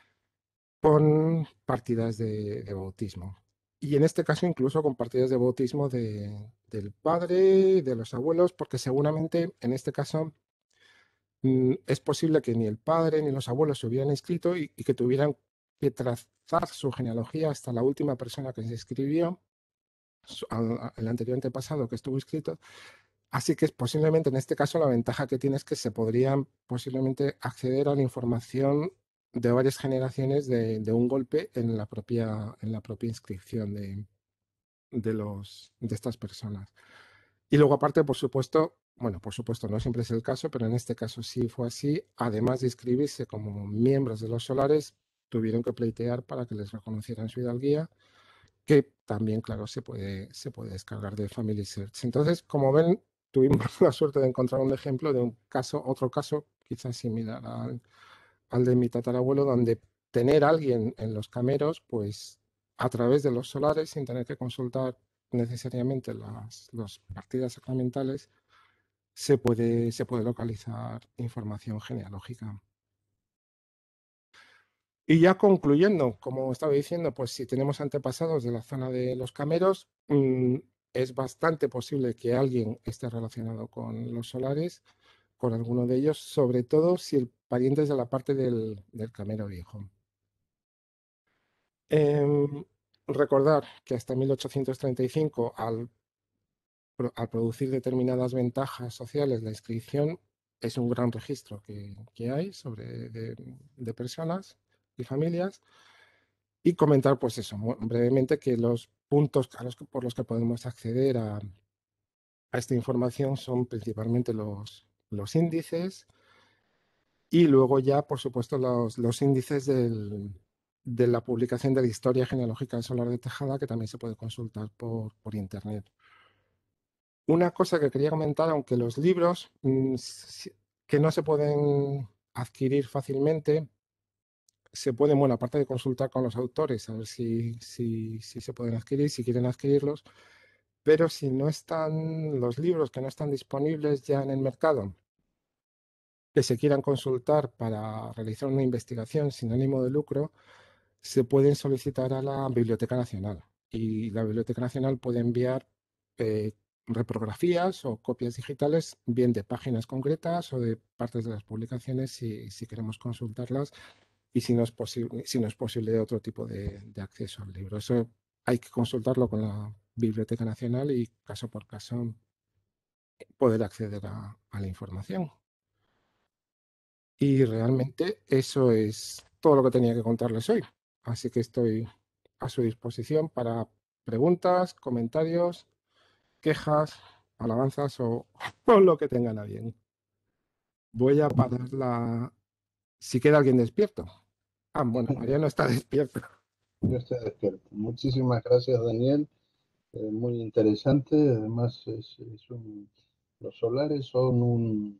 [SPEAKER 2] con partidas de, de, bautismo. Y en este caso, incluso con partidas de bautismo de, del padre, de los abuelos, porque seguramente en este caso mm, es posible que ni el padre ni los abuelos se hubieran inscrito y, y que tuvieran que trazar su genealogía hasta la última persona que se inscribió, su, al, el anterior antepasado que estuvo inscrito. Así que es posiblemente en este caso la ventaja que tiene es que se podrían posiblemente acceder a la información de varias generaciones de, de un golpe en la propia, en la propia inscripción de, de, los, de estas personas. Y luego aparte, por supuesto, bueno, por supuesto no siempre es el caso, pero en este caso sí fue así, además de inscribirse como miembros de los solares, tuvieron que pleitear para que les reconocieran su hidalguía, que también, claro, se puede, se puede descargar de Family Search. Entonces, como ven, tuvimos la suerte de encontrar un ejemplo de un caso, otro caso quizás similar al, al de mi tatarabuelo, donde tener a alguien en los cameros, pues a través de los solares, sin tener que consultar necesariamente las, las partidas sacramentales, se puede, se puede localizar información genealógica. Y ya concluyendo, como estaba diciendo, pues si tenemos antepasados de la zona de los cameros, mmm, es bastante posible que alguien esté relacionado con los solares, con alguno de ellos, sobre todo si el parientes de la parte del, del Camero Viejo. Em, recordar que hasta mil ochocientos treinta y cinco, al, al producir determinadas ventajas sociales, la inscripción es un gran registro que, que hay sobre de, de personas y familias. Y comentar, pues eso, brevemente, que los puntos a los que, por los que podemos acceder a, a esta información son principalmente los, los índices y luego ya, por supuesto, los, los índices del, de la publicación de la historia genealógica del solar de Tejada, que también se puede consultar por, por internet. Una cosa que quería comentar, aunque los libros mmm, que no se pueden adquirir fácilmente, se pueden, bueno, aparte de consultar con los autores, a ver si, si, si se pueden adquirir, si quieren adquirirlos, pero si no están los libros que no están disponibles ya en el mercado, que se quieran consultar para realizar una investigación sin ánimo de lucro, se pueden solicitar a la Biblioteca Nacional y la Biblioteca Nacional puede enviar eh, reprografías o copias digitales, bien de páginas concretas o de partes de las publicaciones si, si queremos consultarlas y si no es posible, si no es posible otro tipo de, de acceso al libro. Eso hay que consultarlo con la Biblioteca Nacional y caso por caso poder acceder a, a la información. Y realmente eso es todo lo que tenía que contarles hoy. Así que estoy a su disposición para preguntas, comentarios, quejas, alabanzas o, o lo que tengan a bien. Voy a parar la... Si queda alguien despierto. Ah, bueno, Mariano está despierto.
[SPEAKER 3] Yo estoy despierto. Muchísimas gracias, Daniel. Eh, muy interesante. Además, es, es un, los solares son un,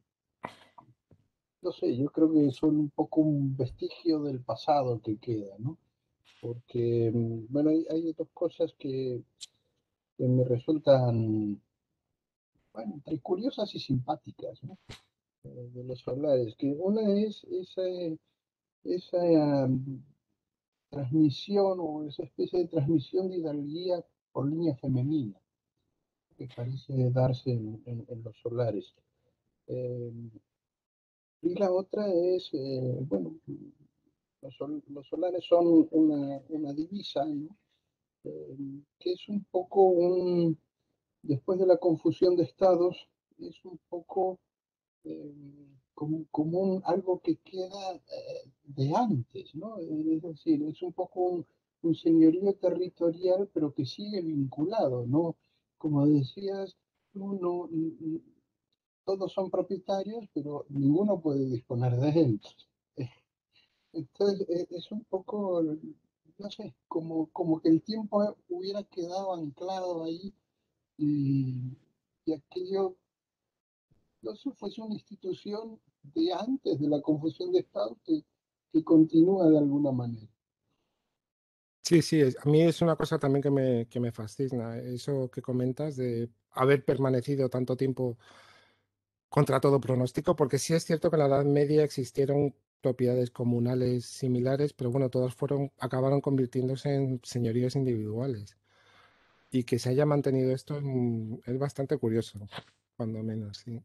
[SPEAKER 3] no sé, yo creo que son un poco un vestigio del pasado que queda, ¿no? Porque, mm, bueno, hay, hay dos cosas que, que me resultan, bueno, entre curiosas y simpáticas, ¿no? Eh, de los solares, que una es esa, esa um, transmisión o esa especie de transmisión de hidalguía por línea femenina que parece darse en, en- en los solares. Eh, y la otra es, eh, bueno, los, sol- los solares son una, una divisa, ¿no? Eh, que es un poco un, después de la confusión de estados, es un poco eh, como, como un- algo que queda eh, de antes, ¿no? Es decir, es un poco un, un señorío territorial, pero que sigue vinculado, ¿no? Como decías, uno, todos son propietarios, pero ninguno puede disponer de él. Entonces, e- es un poco, no sé, como, como que el tiempo hubiera quedado anclado ahí y, y aquello, no sé, fuese una institución de antes de la confusión de Estado que, que continúa de alguna manera.
[SPEAKER 2] Sí, sí, es- a mí es una cosa también que me, que me fascina, eso que comentas de haber permanecido tanto tiempo contra todo pronóstico, porque sí es cierto que en la Edad Media existieron propiedades comunales similares, pero bueno, todas fueron, acabaron convirtiéndose en señoríos individuales. Y que se haya mantenido esto es, mm, es bastante curioso, cuando menos, sí.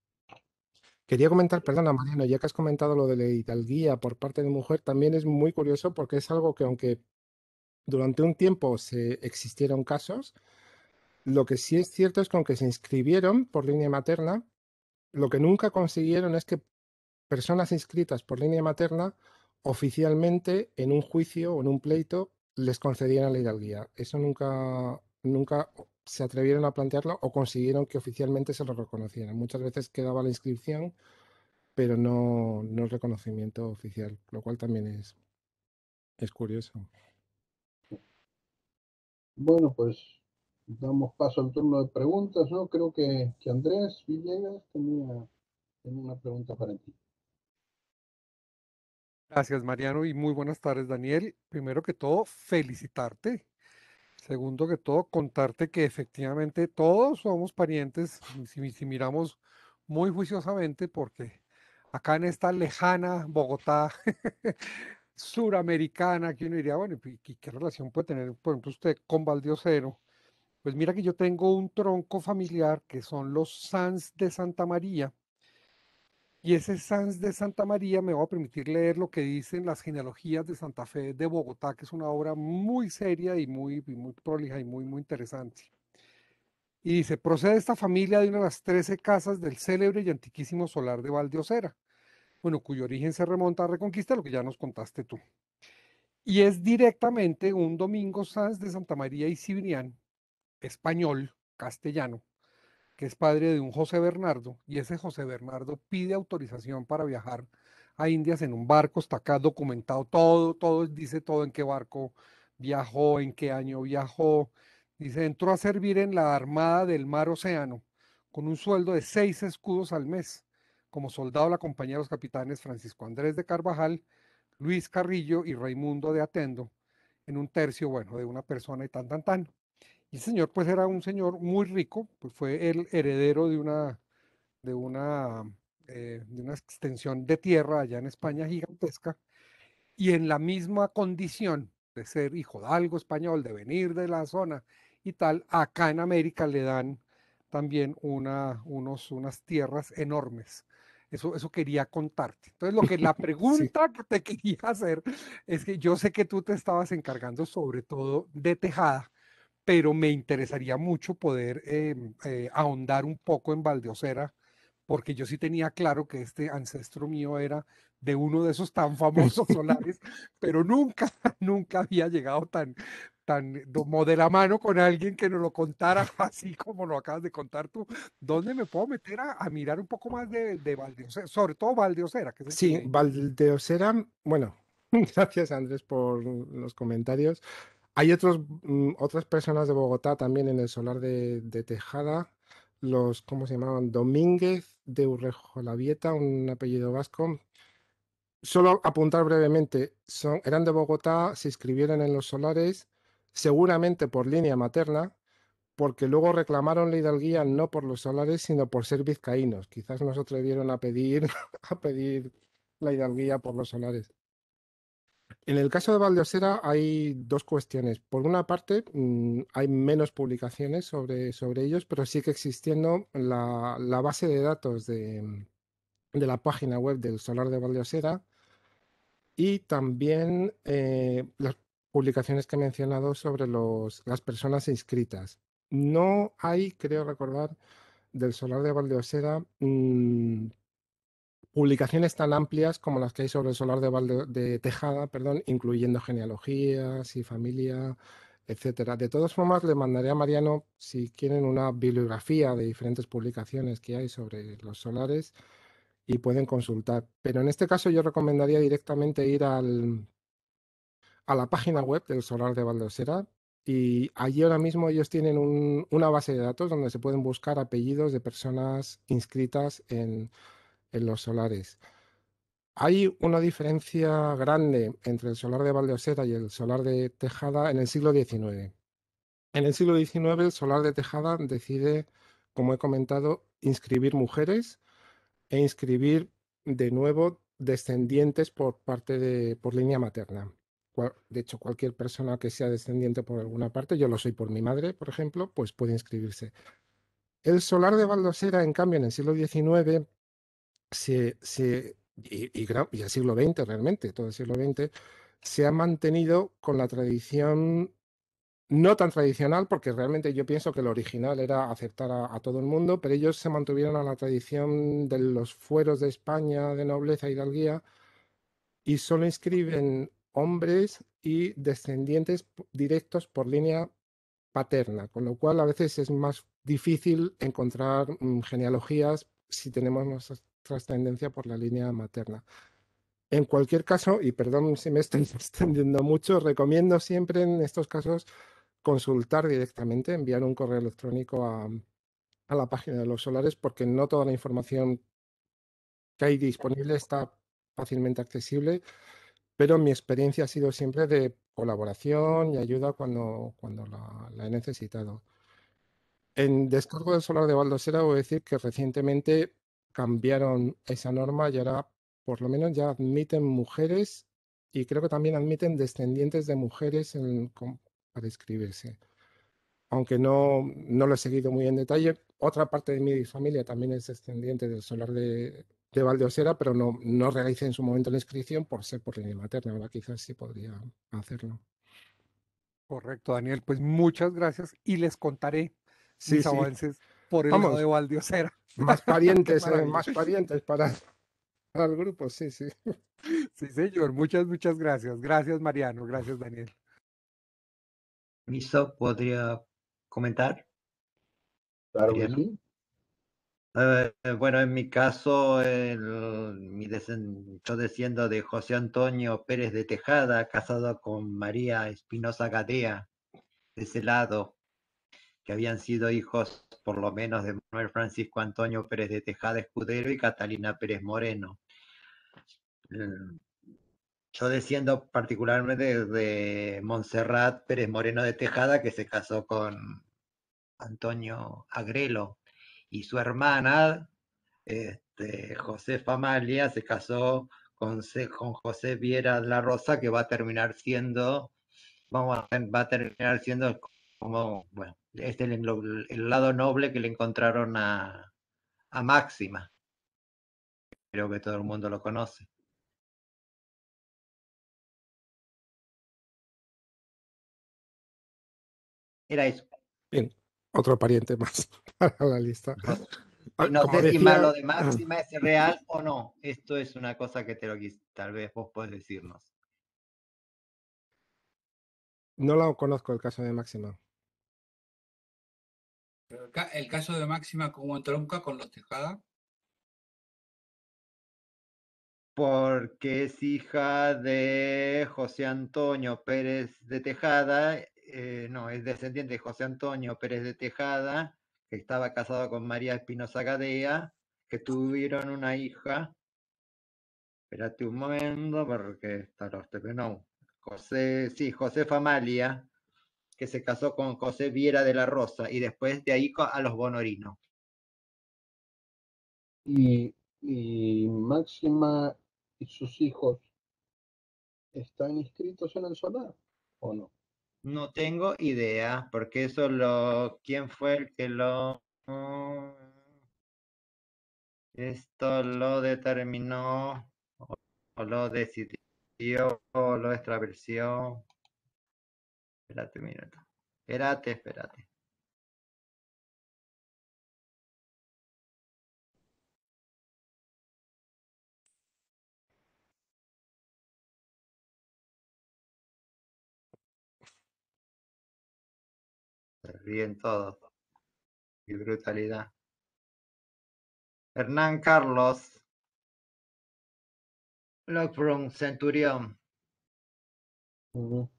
[SPEAKER 2] Quería comentar, perdona Mariano, ya que has comentado lo de la hidalguía por parte de mujer, también es muy curioso porque es algo que aunque durante un tiempo se existieron casos, lo que sí es cierto es que aunque se inscribieron por línea materna, lo que nunca consiguieron es que personas inscritas por línea materna oficialmente en un juicio o en un pleito les concedieran la hidalguía. Eso nunca, nunca se atrevieron a plantearlo o consiguieron que oficialmente se lo reconocieran. Muchas veces quedaba la inscripción, pero no, no el reconocimiento oficial, lo cual también es, es curioso.
[SPEAKER 3] Bueno, pues damos paso al turno de preguntas, ¿no? Creo que, que Andrés Villegas tenía, tenía una pregunta para ti.
[SPEAKER 1] Gracias, Mariano, y muy buenas tardes, Daniel. Primero que todo, felicitarte. Segundo que todo, contarte que efectivamente todos somos parientes, si, si miramos muy juiciosamente, porque acá en esta lejana Bogotá suramericana, que uno diría, bueno, ¿y qué, qué relación puede tener, por ejemplo, usted con Valdiosero? Pues mira que yo tengo un tronco familiar que son los Sanz de Santa María, Y ese Sanz de Santa María me va a permitir leer lo que dicen las genealogías de Santa Fe de Bogotá, que es una obra muy seria y muy, y muy prolija y muy, muy interesante. Y dice, procede esta familia de una de las trece casas del célebre y antiquísimo solar de Valdeosera, bueno, cuyo origen se remonta a Reconquista, lo que ya nos contaste tú. Y es directamente un Domingo Sanz de Santa María y Cibrián, español, castellano, que es padre de un José Bernardo, y ese José Bernardo pide autorización para viajar a Indias en un barco, está acá documentado todo, todo, dice todo en qué barco viajó, en qué año viajó, dice, entró a servir en la Armada del Mar Océano, con un sueldo de seis escudos al mes, como soldado de la compañía de los capitanes Francisco Andrés de Carvajal, Luis Carrillo y Raimundo de Atendo, en un tercio, bueno, de una persona y tan, tan, tan. Y el señor, pues era un señor muy rico, pues fue el heredero de una, de una, eh, de una extensión de tierra allá en España gigantesca, y en la misma condición de ser hijo de algo español, de venir de la zona y tal, acá en América le dan también una, unos, unas tierras enormes. Eso, eso quería contarte. Entonces, lo que la
[SPEAKER 2] Sí.
[SPEAKER 1] pregunta que te quería hacer es que yo sé que tú te estabas encargando sobre todo de Tejada, pero me interesaría mucho poder eh, eh, ahondar un poco en Valdeosera, porque yo sí tenía claro que este ancestro mío era de uno de esos tan famosos solares, pero nunca, nunca había llegado tan, tan como de la mano con alguien que nos lo contara así como lo acabas de contar tú. ¿Dónde me puedo meter a, a mirar un poco más de, de Valdeosera? Sobre todo Valdeosera, que es el que
[SPEAKER 2] Sí,
[SPEAKER 1] me...
[SPEAKER 2] Valdeosera, bueno, gracias Andrés por los comentarios. Hay otros, mm, otras personas de Bogotá también en el solar de, de Tejada, los, ¿cómo se llamaban? Domínguez de Urrejolavieta, un apellido vasco. Solo apuntar brevemente, son, eran de Bogotá, se inscribieron en los solares, seguramente por línea materna, porque luego reclamaron la hidalguía no por los solares, sino por ser vizcaínos. Quizás no se atrevieron a pedir, a pedir la hidalguía por los solares. En el caso de Valdeosera hay dos cuestiones. Por una parte, mm, hay menos publicaciones sobre, sobre ellos, pero sigue existiendo la, la base de datos de, de la página web del Solar de Valdeosera y también eh, las publicaciones que he mencionado sobre los, las personas inscritas. No hay, creo recordar, del Solar de Valdeosera mm, publicaciones tan amplias como las que hay sobre el solar de, Valde- de Tejada, perdón, incluyendo genealogías y familia, etcétera. De todas formas, le mandaré a Mariano, si quieren, una bibliografía de diferentes publicaciones que hay sobre los solares y pueden consultar. Pero en este caso yo recomendaría directamente ir al, a la página web del Solar de Valdosera y allí ahora mismo ellos tienen un- una base de datos donde se pueden buscar apellidos de personas inscritas en en los solares. Hay una diferencia grande entre el solar de Valdosera y el solar de Tejada en el siglo diecinueve. En el siglo diecinueve, el solar de Tejada decide, como he comentado, inscribir mujeres e inscribir de nuevo descendientes por parte de, por línea materna. Cual- De hecho, cualquier persona que sea descendiente por alguna parte, yo lo soy por mi madre, por ejemplo, pues puede inscribirse. El solar de Valdosera, en cambio, en el siglo diecinueve se, se- y, y gra- y el siglo veinte realmente, todo el siglo veinte, se ha mantenido con la tradición no tan tradicional, porque realmente yo pienso que lo original era aceptar a, a todo el mundo, pero ellos se mantuvieron a la tradición de los fueros de España de nobleza y hidalguía y solo inscriben hombres y descendientes p- directos por línea paterna, con lo cual a veces es más difícil encontrar mm, genealogías si tenemos nuestra trascendencia por la línea materna. En cualquier caso, y perdón si me estoy extendiendo mucho, recomiendo siempre en estos casos consultar directamente, enviar un correo electrónico a, a la página de los solares, porque no toda la información que hay disponible está fácilmente accesible, pero mi experiencia ha sido siempre de colaboración y ayuda cuando, cuando la, la he necesitado. En descargo del solar de Baldosera voy a decir que recientemente cambiaron esa norma y ahora por lo menos ya admiten mujeres y creo que también admiten descendientes de mujeres en- con- para inscribirse. Aunque no, no lo he seguido muy en detalle, otra parte de mi familia también es descendiente del solar de, de Valdeosera, pero no, no realicé en su momento la inscripción por ser por línea materna. Ahora quizás sí podría hacerlo.
[SPEAKER 1] Correcto, Daniel. Pues muchas gracias y les contaré
[SPEAKER 2] Sí,
[SPEAKER 1] mis
[SPEAKER 2] sí.
[SPEAKER 1] avances por el lado de
[SPEAKER 2] Vamos,
[SPEAKER 1] Valdiosera.
[SPEAKER 2] más
[SPEAKER 1] Qué
[SPEAKER 2] parientes, eh,
[SPEAKER 1] maravilla.
[SPEAKER 2] más parientes para, para el grupo, sí, sí.
[SPEAKER 1] Sí, señor. Muchas, muchas gracias. Gracias, Mariano. Gracias, Daniel.
[SPEAKER 4] ¿Miso podría comentar?
[SPEAKER 3] Claro que
[SPEAKER 4] Mariano.
[SPEAKER 3] sí.
[SPEAKER 4] Eh, bueno, en mi caso, el, mi desen- yo desciendo de José Antonio Pérez de Tejada, casado con María Espinosa Gadea, de ese lado, que habían sido hijos por lo menos de Manuel Francisco Antonio Pérez de Tejada Escudero y Catalina Pérez Moreno. Eh, Yo desciendo particularmente de Montserrat Pérez Moreno de Tejada, que se casó con Antonio Agrelo, y su hermana, este, Josefa Amalia, se casó con, con José Viera de la Rosa, que va a terminar siendo, vamos a, va a terminar siendo como, bueno, es el, el lado noble que le encontraron a, a Máxima. Creo que todo el mundo lo conoce. Era eso.
[SPEAKER 2] Bien, otro pariente más para la lista.
[SPEAKER 4] Y no
[SPEAKER 2] Como
[SPEAKER 4] sé si
[SPEAKER 2] decía,
[SPEAKER 4] más lo de Máxima es real o no. Esto es una cosa que te lo quis, tal vez vos podés decirnos.
[SPEAKER 2] no la conozco el caso de Máxima.
[SPEAKER 5] Pero el, ca el caso de Máxima, ¿cómo entronca con los Tejada?
[SPEAKER 4] Porque es hija de José Antonio Pérez de Tejada, eh, no, es descendiente de José Antonio Pérez de Tejada, que estaba casado con María Espinosa Gadea, que tuvieron una hija. Espérate un momento, porque está los no. José, sí, Josefa Amalia, que se casó con José Viera de la Rosa, y después de ahí a los Bonorinos.
[SPEAKER 3] Y, y Máxima y sus hijos están inscritos en el solar, ¿o no?
[SPEAKER 4] No tengo idea, porque eso lo. ¿Quién fue el que lo. Esto lo determinó, o, o lo decidió, o lo extraversió? Espérate un minuto. Espérate, espérate. Se ríen todos. Qué brutalidad. Hernán Carlos Lockbrun Centurión.
[SPEAKER 3] Uh-huh.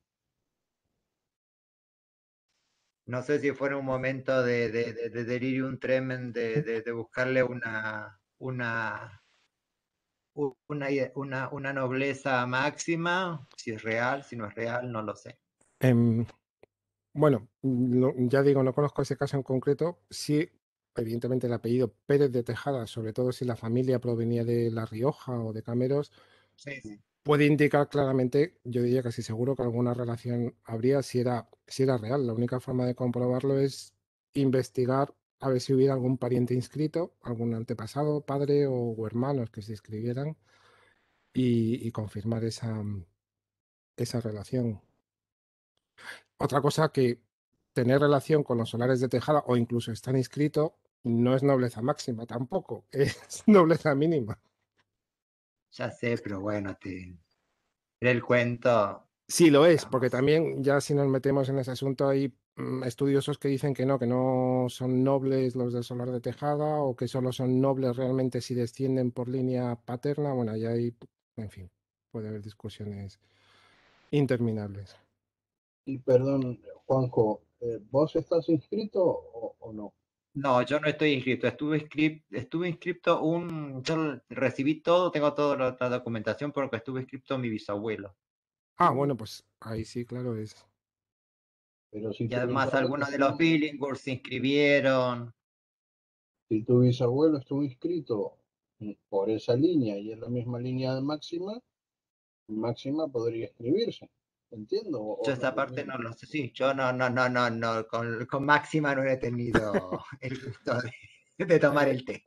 [SPEAKER 4] No sé si fue un momento de, de, de, de delirium tremens, de, de, de buscarle una, una, una, una, una nobleza máxima, si es real, si no es real, no lo sé.
[SPEAKER 2] Eh, bueno, no, ya digo, no conozco ese caso en concreto. Sí, evidentemente el apellido Pérez de Tejada, sobre todo si la familia provenía de La Rioja o de Cameros,
[SPEAKER 4] Sí, sí.
[SPEAKER 2] puede indicar claramente, yo diría casi seguro que alguna relación habría si era, si era real. La única forma de comprobarlo es investigar a ver si hubiera algún pariente inscrito, algún antepasado, padre o, o hermanos que se inscribieran y, y confirmar esa, esa relación. Otra cosa que tener relación con los solares de Tejada o incluso estar inscrito no es nobleza máxima tampoco, es nobleza mínima.
[SPEAKER 4] Ya sé, pero bueno, te... era el cuento.
[SPEAKER 2] Sí lo es,
[SPEAKER 4] Digamos.
[SPEAKER 2] porque también ya si nos metemos en ese asunto hay mm, estudiosos que dicen que no, que no son nobles los del solar de Tejada o que solo son nobles realmente si descienden por línea paterna. Bueno, ya hay, en fin, puede haber discusiones interminables.
[SPEAKER 3] Y perdón, Juanjo, eh, ¿vos estás inscrito o, o no?
[SPEAKER 4] No, yo no estoy inscrito. Estuve, inscrip- estuve inscrito un. Yo recibí todo, tengo toda la, la documentación porque estuve inscrito mi bisabuelo.
[SPEAKER 2] Ah, bueno, pues ahí sí, claro, es.
[SPEAKER 3] Pero si
[SPEAKER 4] Y
[SPEAKER 3] tu
[SPEAKER 4] además
[SPEAKER 3] bisabuelo
[SPEAKER 4] algunos de los
[SPEAKER 3] estuvo,
[SPEAKER 4] Billinghurst se inscribieron.
[SPEAKER 3] si tu bisabuelo estuvo inscrito por esa línea y es la misma línea de Máxima, Máxima podría escribirse. ¿Entiendo? O,
[SPEAKER 4] Yo
[SPEAKER 3] o no
[SPEAKER 4] esa
[SPEAKER 3] tenés
[SPEAKER 4] parte no
[SPEAKER 3] idea.
[SPEAKER 4] lo sé. Sí, yo no, no, no, no, no. Con, con Máxima no he tenido el gusto de, de tomar el té.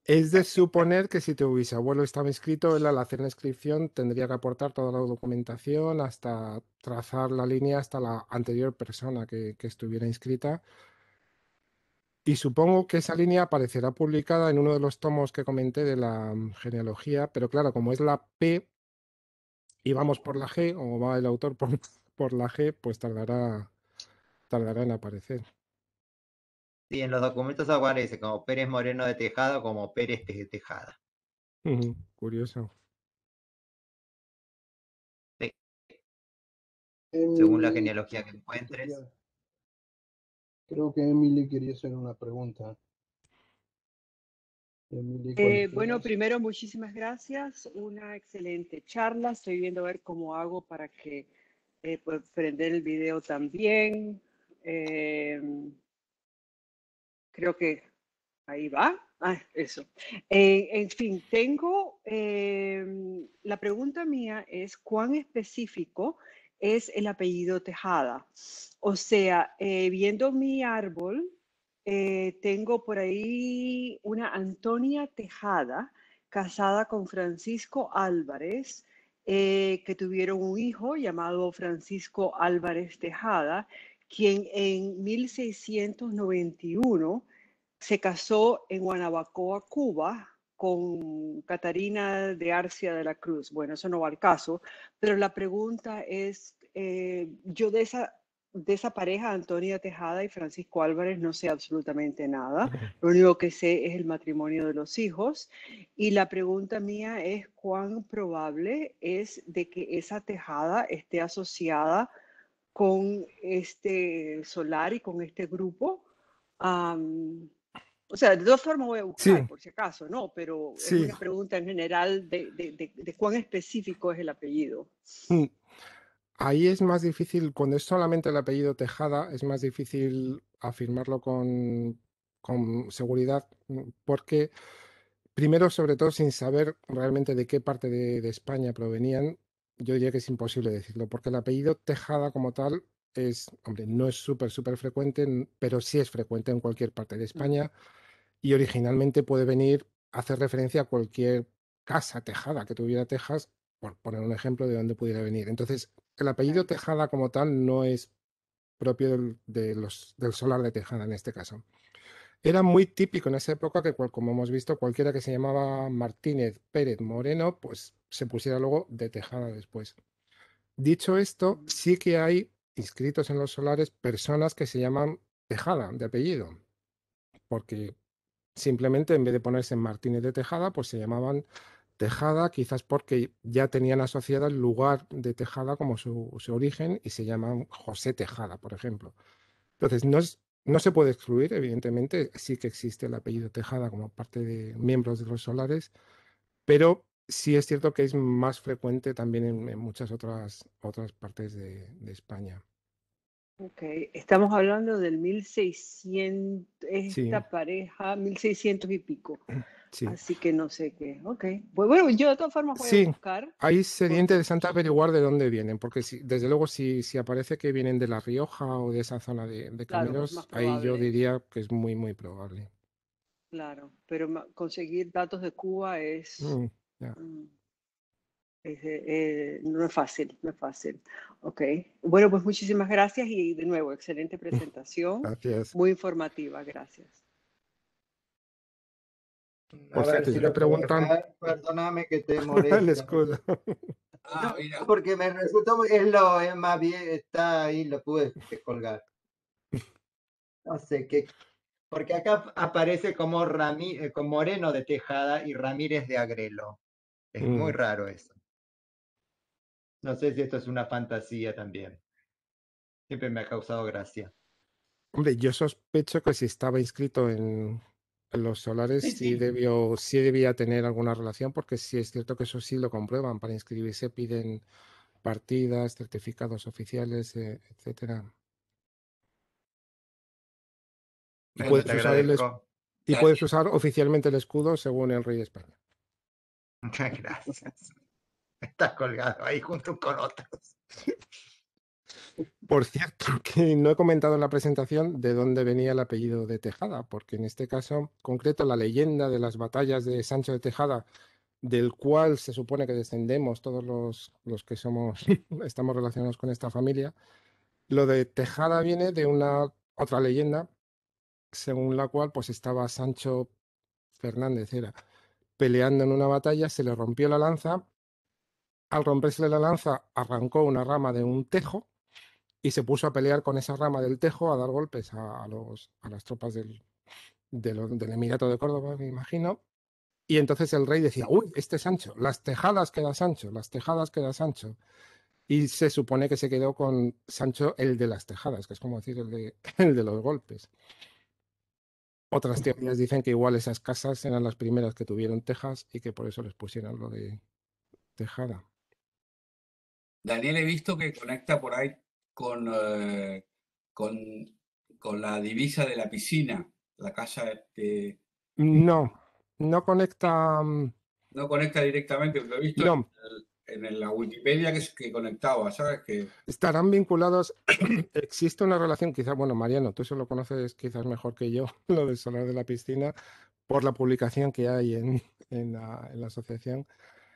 [SPEAKER 2] Es de suponer que si tu bisabuelo estaba inscrito, él al hacer la inscripción tendría que aportar toda la documentación hasta trazar la línea hasta la anterior persona que, que estuviera inscrita. Y supongo que esa línea aparecerá publicada en uno de los tomos que comenté de la mm, genealogía, pero claro, como es la P y vamos por la G, o va el autor por, por la G, pues tardará, tardará en aparecer.
[SPEAKER 4] Sí, en los documentos aparece como Pérez Moreno de Tejada o como Pérez de Tejada.
[SPEAKER 2] Ujú, curioso.
[SPEAKER 4] Sí,
[SPEAKER 3] Emily,
[SPEAKER 4] según la genealogía que encuentres.
[SPEAKER 3] quería- creo que Emily quería hacer una pregunta. Emily, cuando
[SPEAKER 6] Eh, bueno,
[SPEAKER 3] quieras.
[SPEAKER 6] primero, muchísimas gracias. Una excelente charla. Estoy viendo a ver cómo hago para que eh, pues, prender el video también. Eh, creo que ahí va. Ah, eso. Eh, en fin, tengo eh, la pregunta mía es ¿cuán específico es el apellido Tejada? O sea, eh, viendo mi árbol, eh, tengo por ahí una Antonia Tejada casada con Francisco Álvarez, eh, que tuvieron un hijo llamado Francisco Álvarez Tejada, quien en mil seiscientos noventa y uno se casó en Guanabacoa, Cuba, con Catarina de Arcia de la Cruz. Bueno, eso no va al caso, pero la pregunta es, eh, yo de esa, de esa pareja, Antonia Tejada y Francisco Álvarez, no sé absolutamente nada. Lo único que sé es el matrimonio de los hijos. Y la pregunta mía es, ¿cuán probable es de que esa Tejada esté asociada con este Solar y con este grupo? Um, o sea, de todas formas voy a buscar,
[SPEAKER 2] Sí,
[SPEAKER 6] por si acaso, ¿no? Pero es
[SPEAKER 2] sí.
[SPEAKER 6] una pregunta en general de, de, de, de cuán específico es el apellido.
[SPEAKER 2] Mm. Ahí es más difícil, cuando es solamente el apellido Tejada, es más difícil afirmarlo con, con seguridad, mm, porque primero, sobre todo, sin saber realmente de qué parte de, de España provenían, yo diría que es imposible decirlo, porque el apellido Tejada como tal es, hombre, no es súper, súper frecuente, n- pero sí es frecuente en cualquier parte de
[SPEAKER 6] Mm,
[SPEAKER 2] España y originalmente puede venir a hacer referencia a cualquier casa tejada que tuviera tejas, por poner un ejemplo de dónde pudiera venir. Entonces, el apellido
[SPEAKER 6] ok.
[SPEAKER 2] Tejada como tal no es propio del, de los, del solar de Tejada en este caso. Era muy típico en esa época que, cual- como hemos visto, cualquiera que se llamaba Martínez, Pérez, Moreno, pues se pusiera luego de Tejada después. Dicho esto,
[SPEAKER 6] Mm,
[SPEAKER 2] sí que hay inscritos en los solares personas que se llaman Tejada de apellido, porque simplemente en vez de ponerse Martínez de Tejada, pues se llamaban Tejada, quizás porque ya tenían asociado el lugar de Tejada como su, su origen y se llaman José Tejada, por ejemplo. Entonces, no, es, no se puede excluir, evidentemente, sí que existe el apellido Tejada como parte de miembros de los solares, pero sí es cierto que es más frecuente también en, en muchas otras, otras partes de, de España.
[SPEAKER 6] ok, estamos hablando del mil seiscientos,
[SPEAKER 2] Sí,
[SPEAKER 6] esta pareja, mil seiscientos y pico.
[SPEAKER 2] sí.
[SPEAKER 6] Así que no sé qué. Ok. Pues bueno, yo de todas formas voy a
[SPEAKER 2] Sí,
[SPEAKER 6] buscar
[SPEAKER 2] ahí sería
[SPEAKER 6] porque
[SPEAKER 2] interesante averiguar de dónde vienen, porque si, desde luego si, si aparece que vienen de La Rioja o de esa zona de, de
[SPEAKER 6] claro, es más
[SPEAKER 2] Cameros, ahí yo
[SPEAKER 6] probable,
[SPEAKER 2] diría que es muy, muy probable.
[SPEAKER 6] claro, pero ma- conseguir datos de Cuba es,
[SPEAKER 2] Mm, ya,
[SPEAKER 6] mm, es, eh, eh, no es fácil, no es fácil. Ok. Bueno, pues muchísimas gracias y de nuevo, excelente presentación,
[SPEAKER 2] gracias.
[SPEAKER 6] muy informativa, gracias.
[SPEAKER 4] A
[SPEAKER 2] Por
[SPEAKER 4] ver
[SPEAKER 2] cierto,
[SPEAKER 4] si
[SPEAKER 2] ya me
[SPEAKER 4] lo puedo
[SPEAKER 2] preguntan
[SPEAKER 4] buscar. Perdóname que te
[SPEAKER 2] el
[SPEAKER 4] moleste.
[SPEAKER 2] escudo.
[SPEAKER 5] Ah, mira.
[SPEAKER 4] No, porque me resultó, es lo es más bien, está ahí, lo pude descolgar. No sé qué, porque acá aparece como, Ramí, eh, como Moreno de Tejada y Ramírez de Agrelo. Es muy
[SPEAKER 2] Mm.
[SPEAKER 4] raro eso. No sé si esto es una fantasía también. Siempre me ha causado gracia.
[SPEAKER 2] Hombre, yo sospecho que si estaba inscrito en, en los solares
[SPEAKER 4] Sí,
[SPEAKER 2] sí
[SPEAKER 4] sí.
[SPEAKER 2] debió, sí debía tener alguna relación, porque sí es cierto que eso sí lo comprueban. Para inscribirse piden partidas, certificados oficiales, eh, etcétera. Y
[SPEAKER 4] Bueno,
[SPEAKER 2] puedes
[SPEAKER 4] te
[SPEAKER 2] usar el es-
[SPEAKER 4] agradezco.
[SPEAKER 2] y puedes usar oficialmente el escudo según el rey de España.
[SPEAKER 4] Muchas gracias. Está colgado ahí junto con otros.
[SPEAKER 2] Por cierto, que no he comentado en la presentación de dónde venía el apellido de Tejada, porque en este caso concreto la leyenda de las batallas de Sancho de Tejada, del cual se supone que descendemos todos los, los que somos, estamos relacionados con esta familia, lo de Tejada viene de una otra leyenda, según la cual pues estaba Sancho Fernández, era, peleando en una batalla, se le rompió la lanza, al romperse la lanza arrancó una rama de un tejo y se puso a pelear con esa rama del tejo, a dar golpes a, a los, a las tropas del, de lo- del Emirato de Córdoba, me imagino. Y entonces el rey decía, uy, este es Sancho, las tejadas que da Sancho, las tejadas que da Sancho. Y se supone que se quedó con Sancho el de las tejadas, que es como decir el de, el de los golpes. Otras teorías dicen que igual esas casas eran las primeras que tuvieron tejas y que por eso les pusieron lo de tejada.
[SPEAKER 5] Daniel, he visto que conecta por ahí con, eh, con, con la divisa de la piscina, la casa de...
[SPEAKER 2] No, no conecta. mm,
[SPEAKER 5] No conecta directamente, lo he visto en,
[SPEAKER 2] No,
[SPEAKER 5] el- en la Wikipedia que, es- que conectaba, ¿sabes? Que,
[SPEAKER 2] estarán vinculados. Existe una relación, quizás, bueno, Mariano, tú eso lo conoces quizás mejor que yo, lo del solar de la piscina, por la publicación que hay en, en la, en la asociación.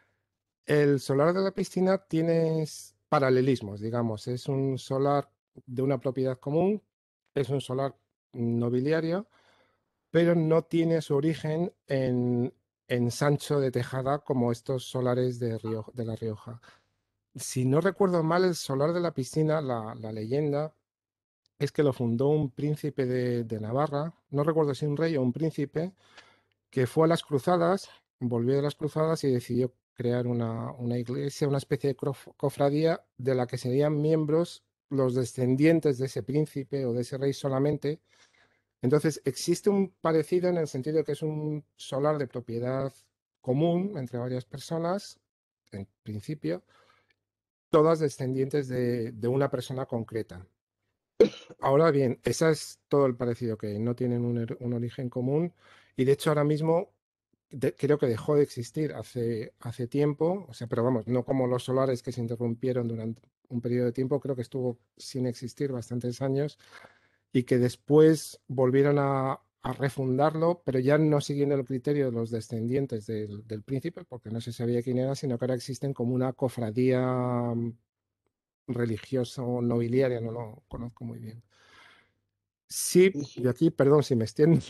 [SPEAKER 2] El solar de la piscina tiene s- paralelismos, digamos. Es un solar de una propiedad común, es un solar nobiliario, pero no tiene su origen en, en Sancho de Tejada como estos solares de, Rio- de La Rioja. Si no recuerdo mal, el solar de la piscina, la, la leyenda, es que lo fundó un príncipe de, de Navarra, no recuerdo si un rey o un príncipe, que fue a las cruzadas, volvió de las cruzadas y decidió crear una, una iglesia, una especie de crof- cofradía de la que serían miembros los descendientes de ese príncipe o de ese rey solamente. Entonces, existe un parecido en el sentido de que es un solar de propiedad común entre varias personas, en principio, todas descendientes de, de una persona concreta. Ahora bien, ese es todo el parecido que hay, no tienen un, er- un origen común y de hecho ahora mismo de- creo que dejó de existir hace, hace tiempo, o sea, pero vamos, no como los solares que se interrumpieron durante un periodo de tiempo, creo que estuvo sin existir bastantes años y que después volvieron a, a refundarlo, pero ya no siguiendo el criterio de los descendientes del, del príncipe, porque no se sabía quién era, sino que ahora existen como una cofradía mm, religiosa o nobiliaria, no lo conozco muy bien. Sí,
[SPEAKER 3] Sí, sí.
[SPEAKER 2] y aquí, perdón si me extiendo,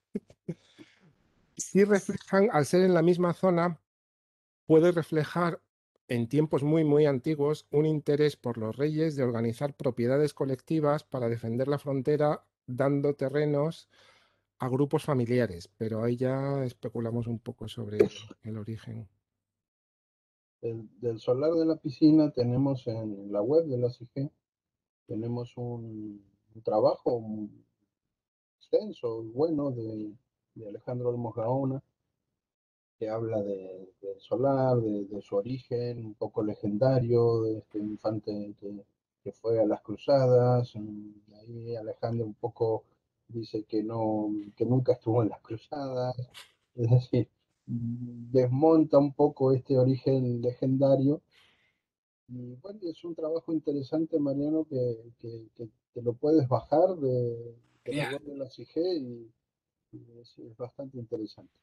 [SPEAKER 2] sí reflejan, al ser en la misma zona, puede reflejar en tiempos muy, muy antiguos un interés por los reyes de organizar propiedades colectivas para defender la frontera, dando terrenos a grupos familiares, pero ahí ya especulamos un poco sobre el origen.
[SPEAKER 3] Del, del solar de la piscina tenemos en la web de la C I G, tenemos un, un trabajo extenso y bueno de, de Alejandro Olmos Gaona, que habla de, del solar, de, de, su origen, un poco legendario, de este infante que, que fue a las cruzadas. Y ahí Alejandro un poco dice que, no, que nunca estuvo en las cruzadas, es decir, desmonta un poco este origen legendario. Y bueno, es un trabajo interesante, Mariano, que, que, que te lo puedes bajar de, de la
[SPEAKER 5] genial.
[SPEAKER 3] web de la C I G y, y es, es bastante interesante.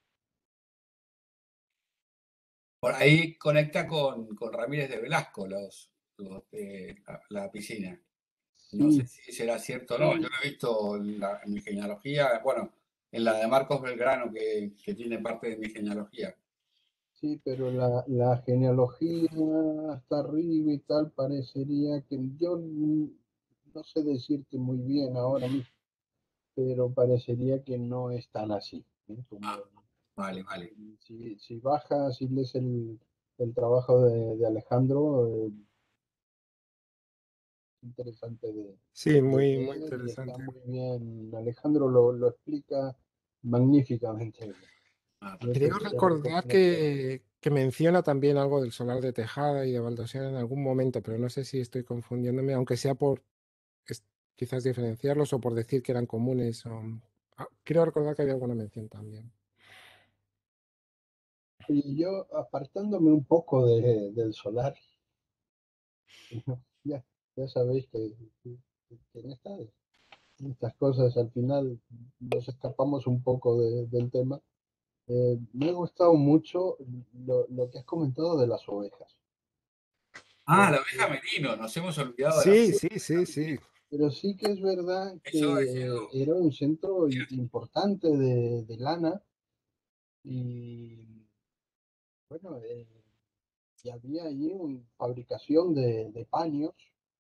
[SPEAKER 5] Por ahí conecta con, con Ramírez de Velasco, los, los de la, la piscina. No sé
[SPEAKER 3] Sí,
[SPEAKER 5] si será cierto o no. Yo lo he visto en, la- en mi genealogía, bueno, en la de Marcos Belgrano, que, que tiene parte de mi genealogía.
[SPEAKER 3] sí, pero la, la genealogía hasta arriba y tal parecería que yo n- no sé decirte muy bien ahora mismo, pero parecería que no es tan así, ¿eh? Como,
[SPEAKER 5] Vale,
[SPEAKER 3] porque
[SPEAKER 5] vale.
[SPEAKER 3] si, si bajas y lees el, el trabajo de, de Alejandro, eh, interesante de,
[SPEAKER 2] Sí,
[SPEAKER 3] de
[SPEAKER 2] muy, muy
[SPEAKER 3] leer y está
[SPEAKER 2] interesante.
[SPEAKER 3] muy bien. Alejandro lo, lo explica magníficamente bien.
[SPEAKER 5] Ah,
[SPEAKER 3] Yo
[SPEAKER 2] Creo
[SPEAKER 3] te, te
[SPEAKER 2] recordar
[SPEAKER 3] recomiendo que
[SPEAKER 2] que, que menciona también algo del solar de Tejada y de Baldosera en algún momento, pero no sé si estoy confundiéndome, aunque sea por es- quizás diferenciarlos o por decir que eran comunes. O, ah, creo recordar que había alguna mención también.
[SPEAKER 3] y yo apartándome un poco de, del solar, ya, ya sabéis que, que- que en, esta- en estas cosas al final nos escapamos un poco de- del tema. Eh, me ha gustado mucho lo, lo que has comentado de las ovejas.
[SPEAKER 5] Ah, la oveja
[SPEAKER 3] Porque-
[SPEAKER 5] merino, nos hemos olvidado de la
[SPEAKER 2] Sí,
[SPEAKER 5] oveja
[SPEAKER 2] sí, sí, sí.
[SPEAKER 5] merino.
[SPEAKER 3] pero sí que es verdad
[SPEAKER 5] Eso ha
[SPEAKER 3] que
[SPEAKER 5] sido
[SPEAKER 3] era un centro i-
[SPEAKER 5] cierto.
[SPEAKER 3] importante de, de lana y bueno, eh, y había allí una fabricación de, de paños,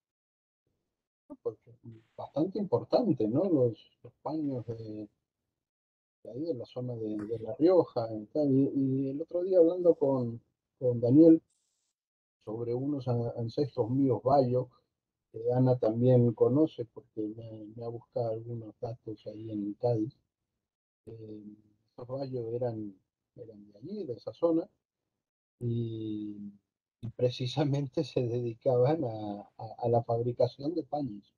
[SPEAKER 3] ¿no? Porque bastante importante, ¿no? Los, los paños de, de ahí, de la zona de, de La Rioja y tal. Y, y el otro día hablando con, con Daniel sobre unos a- ancestros míos bayos, que Ana también conoce porque me, me ha buscado algunos datos ahí en Cádiz. Eh, Estos bayos eran, eran de allí, de esa zona, y, y precisamente se dedicaban a, a- a la fabricación de paños.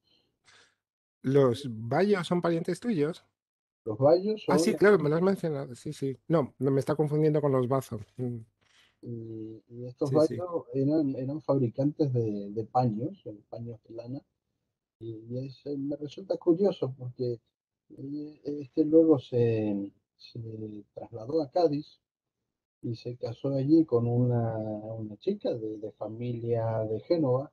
[SPEAKER 2] ¿Los bayos son parientes tuyos?
[SPEAKER 3] Los bayos
[SPEAKER 2] Ah,
[SPEAKER 3] son,
[SPEAKER 2] sí,
[SPEAKER 3] la-
[SPEAKER 2] claro, me lo has mencionado. Sí, sí. No, no me está confundiendo con los bazos. Mm,
[SPEAKER 3] y, y estos
[SPEAKER 2] sí, sí.
[SPEAKER 3] bayos eran, eran fabricantes de, de paños, eh, paños de lana, y, y es, eh, me resulta curioso porque eh, este luego se, se trasladó a Cádiz y se casó allí con una, una chica de, de familia de Génova,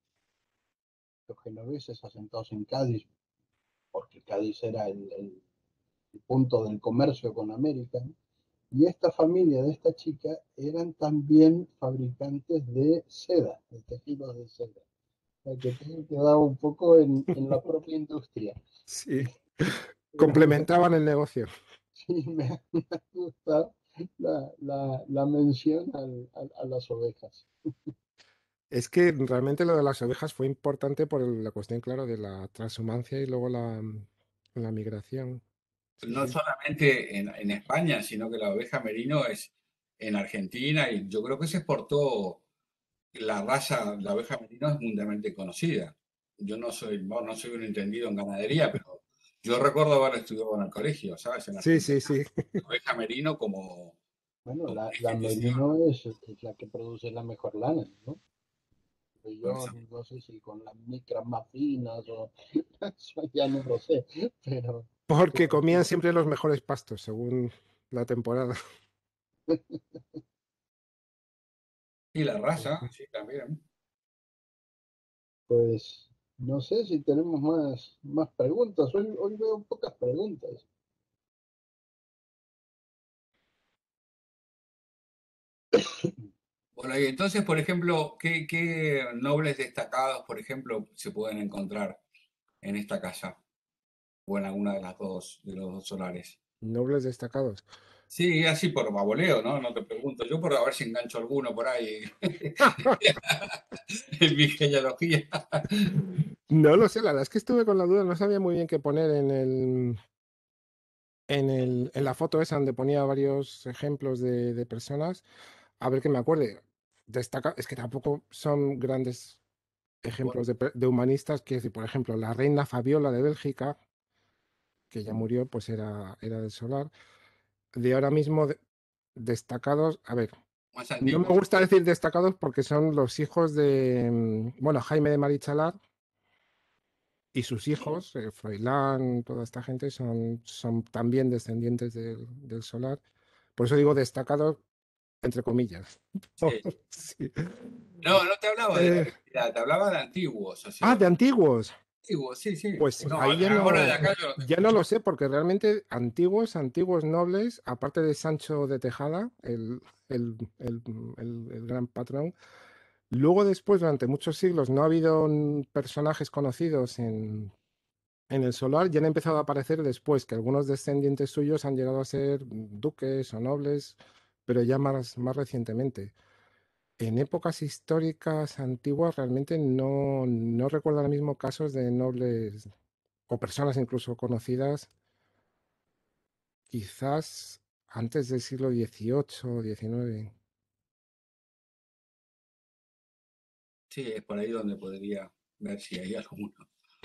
[SPEAKER 3] los genoveses asentados en Cádiz, porque Cádiz era el, el- el punto del comercio con América, ¿no? Y esta familia de esta chica eran también fabricantes de seda, de tejidos de seda. O sea, que todo quedaba un poco en, en la propia industria.
[SPEAKER 2] Sí.
[SPEAKER 3] Pero me,
[SPEAKER 2] Complementaban el negocio.
[SPEAKER 3] sí, me ha, me ha gustado la, la, la mención al- al- a las ovejas.
[SPEAKER 2] Es que realmente lo de las ovejas fue importante por el- la cuestión, claro, de la transhumancia y luego la, mm, la migración. Sí,
[SPEAKER 5] No
[SPEAKER 2] sí.
[SPEAKER 5] solamente en, en España, sino que la oveja merino es en Argentina y yo creo que se exportó la raza, la oveja merino es mundialmente conocida. Yo no soy, bueno, no soy un entendido en ganadería, pero yo recuerdo haber estudiado en el colegio, ¿sabes? En
[SPEAKER 2] Sí,
[SPEAKER 5] Argentina,
[SPEAKER 2] sí, sí.
[SPEAKER 5] la oveja merino como,
[SPEAKER 3] Bueno,
[SPEAKER 5] como
[SPEAKER 3] la,
[SPEAKER 5] una
[SPEAKER 3] la
[SPEAKER 5] institución.
[SPEAKER 3] merino es, es la que produce la mejor lana, ¿no? Pero
[SPEAKER 5] Por
[SPEAKER 3] yo
[SPEAKER 5] eso.
[SPEAKER 3] no sé si con las micras más finas o eso ya no lo sé, pero,
[SPEAKER 2] Porque
[SPEAKER 3] pero
[SPEAKER 2] comían
[SPEAKER 3] sí,
[SPEAKER 2] siempre los mejores pastos, según la temporada.
[SPEAKER 5] Y la raza, sí, también.
[SPEAKER 3] pues no sé si tenemos más, más preguntas. Hoy, hoy veo pocas preguntas.
[SPEAKER 5] Bueno, y entonces, por ejemplo, ¿qué, qué nobles destacados, por ejemplo, se pueden encontrar en esta casa o en alguna de las dos, de los dos solares?
[SPEAKER 2] Nobles destacados.
[SPEAKER 5] Sí, así por baboleo, ¿no? No te pregunto. Yo por a ver si engancho alguno por ahí en mi genealogía.
[SPEAKER 2] No lo sé, la verdad es que estuve con la duda, no sabía muy bien qué poner en el, en el, en la foto esa donde ponía varios ejemplos de, de personas. A ver que me acuerde. Destaca, es que tampoco son grandes
[SPEAKER 5] Bueno,
[SPEAKER 2] ejemplos de, pe- de humanistas. Quiero decir, por ejemplo, la reina Fabiola de Bélgica, que ya murió, pues era, era del solar. De ahora mismo, de- destacados, a ver,
[SPEAKER 5] más
[SPEAKER 2] no me
[SPEAKER 5] antiguos.
[SPEAKER 2] gusta decir destacados porque son los hijos de, mm, bueno, Jaime de Marichalar y sus hijos, eh, Froilán, toda esta gente, son, son también descendientes del, del solar. Por eso digo destacados entre comillas.
[SPEAKER 5] Sí.
[SPEAKER 2] Sí.
[SPEAKER 5] No, no te hablaba de la
[SPEAKER 2] Eh,
[SPEAKER 5] identidad, te hablaba de antiguos, o
[SPEAKER 2] ah,
[SPEAKER 5] sea,
[SPEAKER 2] de antiguos.
[SPEAKER 5] antiguos, sí, sí.
[SPEAKER 2] Pues
[SPEAKER 5] No,
[SPEAKER 2] ahí ya
[SPEAKER 5] ahora de
[SPEAKER 2] no,
[SPEAKER 5] acá yo no
[SPEAKER 2] ya
[SPEAKER 5] tengo.
[SPEAKER 2] no lo sé, porque realmente antiguos, antiguos nobles, aparte de Sancho de Tejada, el, el, el- el- el gran patrón, luego después, durante muchos siglos, no ha habido mm, personajes conocidos en, en el solar, ya han empezado a aparecer después, que algunos descendientes suyos han llegado a ser mm, duques o nobles, pero ya más, más recientemente. En épocas históricas antiguas realmente no, no recuerdo ahora mismo casos de nobles o personas incluso conocidas, quizás antes del siglo dieciocho o diecinueve.
[SPEAKER 5] Sí, es por ahí donde podría ver si hay alguno.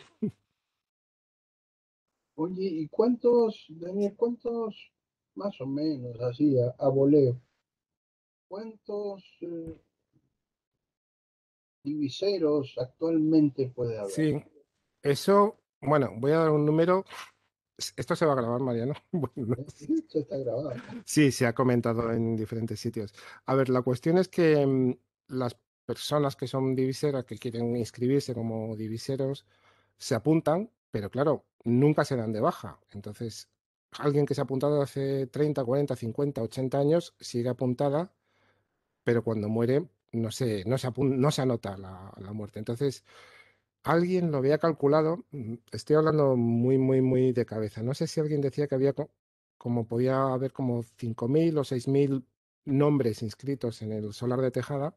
[SPEAKER 3] Oye, ¿y cuántos, Daniel, cuántos, más o menos, así, a, a voleo, cuántos eh, diviseros actualmente puede haber?
[SPEAKER 2] Sí, eso, bueno, voy a dar un número. Esto se va a grabar, Mariano. Bueno, no sé.
[SPEAKER 3] Esto está grabado.
[SPEAKER 2] Sí, se ha comentado en diferentes sitios. A ver, la cuestión es que mm, las personas que son diviseras, que quieren inscribirse como diviseros, se apuntan, pero claro, nunca se dan de baja. Entonces, alguien que se ha apuntado hace treinta, cuarenta, cincuenta, ochenta años sigue apuntada, pero cuando muere no se, no se, apun- no se anota la, la muerte. Entonces, alguien lo había calculado, mm, estoy hablando muy, muy, muy de cabeza. No sé si alguien decía que había co- como podía haber como cinco mil o seis mil nombres inscritos en el solar de Tejada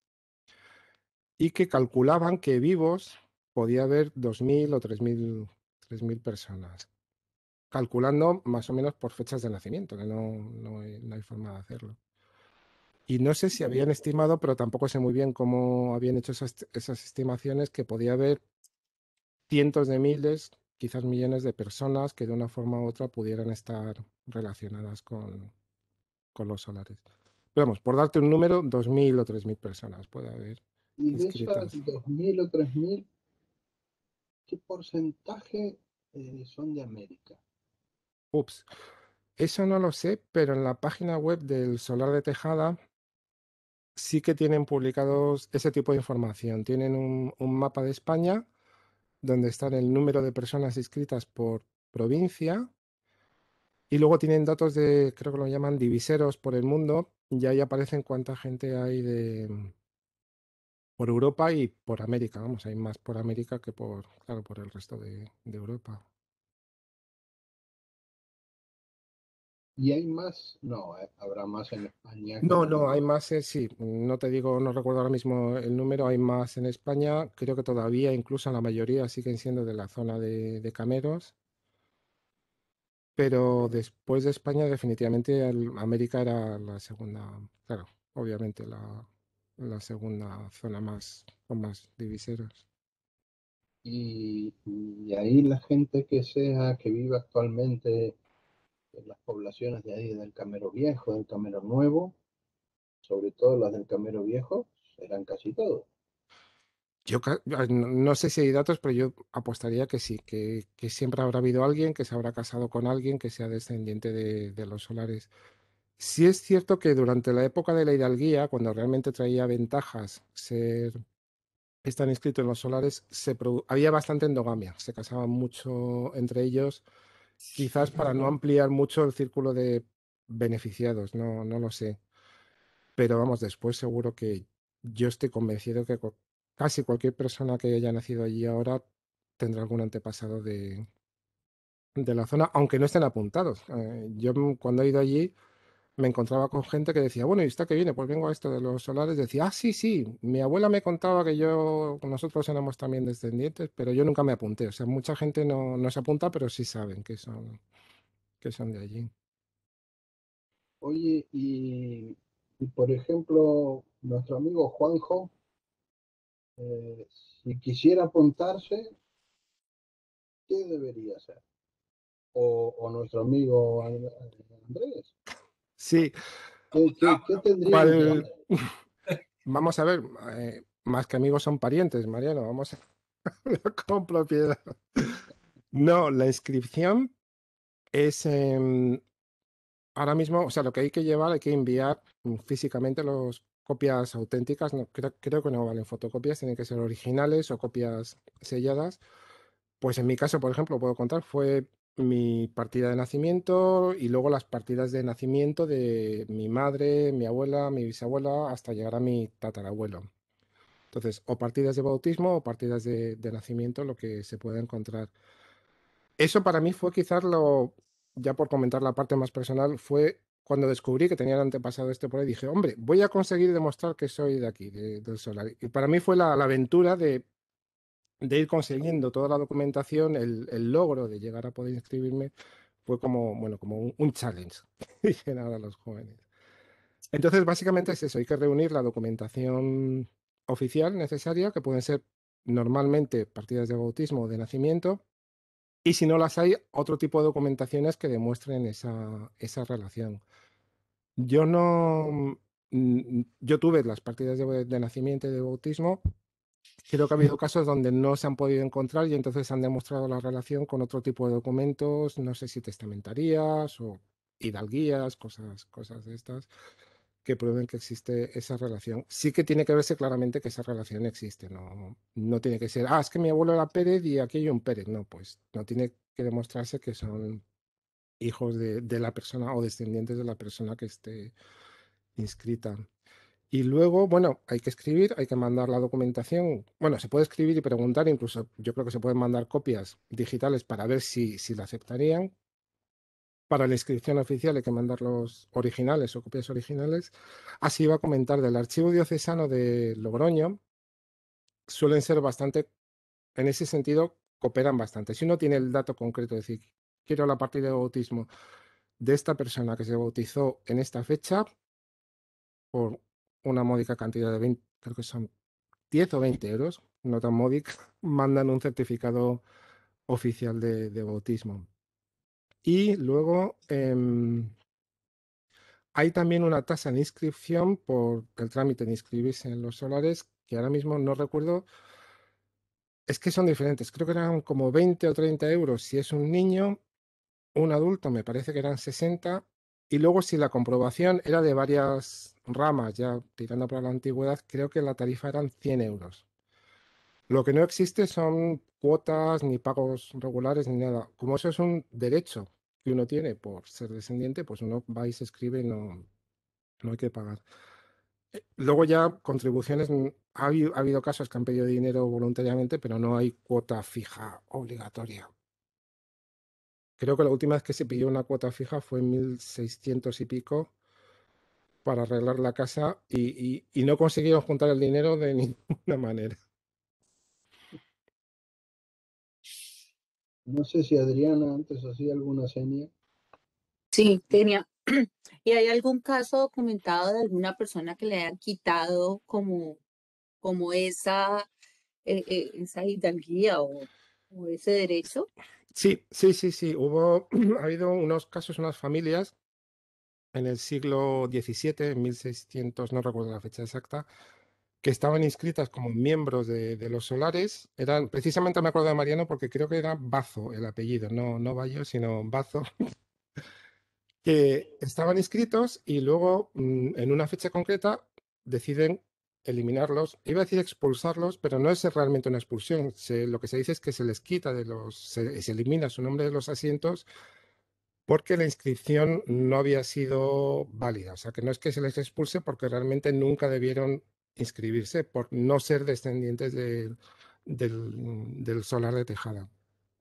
[SPEAKER 2] y que calculaban que vivos podía haber dos mil o tres mil tres mil personas, calculando más o menos por fechas de nacimiento, que no, no hay, no hay forma de hacerlo. Y no sé si habían estimado, pero tampoco sé muy bien cómo habían hecho esas, esas estimaciones, que podía haber cientos de miles, quizás millones de personas que de una forma u otra pudieran estar relacionadas con, con los solares. Pero vamos, por darte un número, dos mil o tres mil personas puede haber
[SPEAKER 3] Y de esas
[SPEAKER 2] inscritas.
[SPEAKER 3] dos mil o tres mil, ¿qué porcentaje eh, son de América?
[SPEAKER 2] Ups, eso no lo sé, pero en la página web del Solar de Tejada sí que tienen publicados ese tipo de información. Tienen un, un mapa de España donde están el número de personas inscritas por provincia. Y luego tienen datos de, creo que lo llaman diviseros por el mundo, y ahí aparecen cuánta gente hay de por Europa y por América. Vamos, hay más por América que por, claro, por el resto de, de Europa.
[SPEAKER 3] ¿Y hay más? No, eh, habrá más en España que
[SPEAKER 2] No,
[SPEAKER 3] en...
[SPEAKER 2] no, hay más, eh, sí, no te digo, no recuerdo ahora mismo el número, hay más en España, creo que todavía, incluso la mayoría siguen siendo de la zona de, de Cameros, pero después de España definitivamente el- América era la segunda, claro, obviamente la, la segunda zona más con más diviseros.
[SPEAKER 3] Y, y ahí la gente que sea, que vive actualmente en las poblaciones de ahí, del Camero Viejo, del Camero Nuevo, sobre todo las del Camero Viejo, serán casi todos.
[SPEAKER 2] Yo ca- ah, no no sé si hay datos, pero yo apostaría que sí, que, que siempre habrá habido alguien que se habrá casado con alguien que sea descendiente de, de los solares. Sí es cierto que durante la época de la hidalguía, cuando realmente traía ventajas ser estar inscrito en los solares, se produ- había bastante endogamia, se casaban mucho entre ellos, quizás para no ampliar mucho el círculo de beneficiados, no, no lo sé. Pero vamos, después seguro que yo estoy convencido que cu- casi cualquier persona que haya nacido allí ahora tendrá algún antepasado de, de la zona, aunque no estén apuntados. Eh, yo mm, cuando he ido allí me encontraba con gente que decía, bueno, ¿y está que viene? Pues vengo a esto de los solares. Decía, ah, sí, sí, mi abuela me contaba que yo, nosotros éramos también descendientes, pero yo nunca me apunté. O sea, mucha gente no, no se apunta, pero sí saben que son, que son de allí.
[SPEAKER 3] Oye, y, y por ejemplo, nuestro amigo Juanjo, eh, si quisiera apuntarse, ¿qué debería hacer? O, o nuestro amigo And- Andrés,
[SPEAKER 2] Sí,
[SPEAKER 3] ¿qué, qué, qué tendrían que
[SPEAKER 2] ¿cuál?
[SPEAKER 3] hacer?
[SPEAKER 2] Vamos a ver, eh, más que amigos son parientes, Mariano, vamos a hablar con propiedad. No, la inscripción es em, ahora mismo, o sea, lo que hay que llevar, hay que enviar mm, físicamente las copias auténticas, no, creo, creo que no valen fotocopias, tienen que ser originales o copias selladas. Pues en mi caso, por ejemplo, puedo contar, fue mi partida de nacimiento y luego las partidas de nacimiento de mi madre, mi abuela, mi bisabuela, hasta llegar a mi tatarabuelo. Entonces, o partidas de bautismo o partidas de, de nacimiento, lo que se puede encontrar. Eso para mí fue quizás lo, ya por comentar la parte más personal, fue cuando descubrí que tenía el antepasado este por ahí, dije, hombre, voy a conseguir demostrar que soy de aquí, de- del Solar. Y para mí fue la, la aventura de, de ir consiguiendo toda la documentación, el, el logro de llegar a poder inscribirme, fue como, bueno, como un, un challenge, dicen ahora los jóvenes. Entonces, básicamente es eso, hay que reunir la documentación oficial necesaria, que pueden ser normalmente partidas de bautismo o de nacimiento, y si no las hay, otro tipo de documentaciones que demuestren esa, esa relación. Yo no, mm, yo tuve las partidas de, de nacimiento y de bautismo, creo que ha habido casos donde no se han podido encontrar y entonces han demostrado la relación con otro tipo de documentos, no sé si testamentarías o hidalguías, cosas, cosas de estas, que prueben que existe esa relación. Sí que tiene que verse claramente que esa relación existe, no, no tiene que ser, ah, es que mi abuelo era Pérez y aquí hay un Pérez. No, pues no tiene que demostrarse que son hijos de, de la persona o descendientes de la persona que esté inscrita. Y luego, bueno, hay que escribir, hay que mandar la documentación. Bueno, se puede escribir y preguntar, incluso yo creo que se pueden mandar copias digitales para ver si, si la aceptarían. Para la inscripción oficial hay que mandar los originales o copias originales. Así iba a comentar del archivo diocesano de Logroño, suelen ser bastante, en ese sentido, cooperan bastante. Si uno tiene el dato concreto, es decir, quiero la partida de bautismo de esta persona que se bautizó en esta fecha, por una módica cantidad de veinte, creo que son diez o veinte euros, no tan módica, mandan un certificado oficial de, de bautismo. Y luego eh, hay también una tasa de inscripción por el trámite de inscribirse en los solares, que ahora mismo no recuerdo, es que son diferentes, creo que eran como veinte o treinta euros si es un niño, un adulto me parece que eran sesenta, y luego si la comprobación era de varias ramas, ya tirando para la antigüedad, creo que la tarifa eran cien euros. Lo que no existe son cuotas ni pagos regulares ni nada. Como eso es un derecho que uno tiene por ser descendiente, pues uno va y se escribe y no, no hay que pagar. Eh, Luego ya contribuciones, mm, ha habido, ha habido casos que han pedido dinero voluntariamente, pero no hay cuota fija obligatoria. Creo que la última vez que se pidió una cuota fija fue en mil seiscientos y pico para arreglar la casa y, y- y no consiguieron juntar el dinero de ninguna manera.
[SPEAKER 3] No sé si Adriana antes hacía alguna seña.
[SPEAKER 7] Sí, tenía. ¿Y hay algún caso documentado de alguna persona que le hayan quitado como, como esa, eh, eh, esa hidalguía o, o ese derecho?
[SPEAKER 2] Sí, sí, sí, sí. Hubo, ha habido unos casos, unas familias en el siglo diecisiete, en mil seiscientos, no recuerdo la fecha exacta, que estaban inscritas como miembros de, de los solares. Eran, precisamente me acuerdo de Mariano porque creo que era Bazo el apellido, no, no Bayo, sino Bazo, que estaban inscritos y luego mm, en una fecha concreta deciden eliminarlos. Iba a decir expulsarlos, pero no es realmente una expulsión. Se- lo que se dice es que se les quita de los, se, se elimina su nombre de los asientos porque la inscripción no había sido válida. O sea, que no es que se les expulse porque realmente nunca debieron inscribirse por no ser descendientes de- del, del solar de Tejada.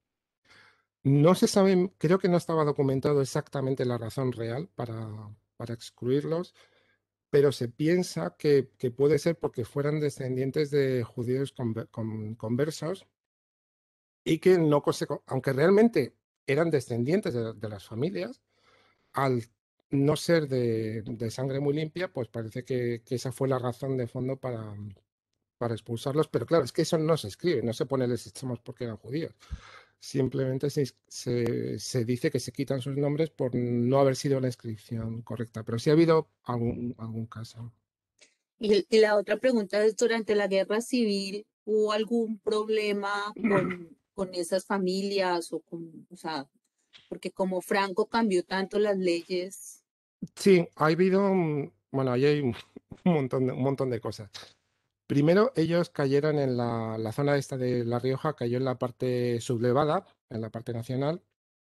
[SPEAKER 2] No se sabe, creo que no estaba documentado exactamente la razón real para, para excluirlos, pero se piensa que, que puede ser porque fueran descendientes de judíos conver- con- conversos y que no, conse- aunque realmente eran descendientes de, de las familias, al no ser de, de sangre muy limpia, pues parece que, que esa fue la razón de fondo para, para expulsarlos. Pero claro, es que eso no se escribe, no se pone les echamos porque eran judíos. Simplemente se, se, se dice que se quitan sus nombres por no haber sido la inscripción correcta. Pero sí ha habido algún, algún caso.
[SPEAKER 7] Y, el- y la otra pregunta es, ¿durante la guerra civil hubo algún problema con, con esas familias o con, o sea, porque como Franco cambió tanto las leyes?
[SPEAKER 2] Sí, ha habido, un- bueno, ahí hay un montón de, un montón de cosas. Primero, ellos cayeron en la, la zona esta de La Rioja, cayó en la parte sublevada, en la parte nacional,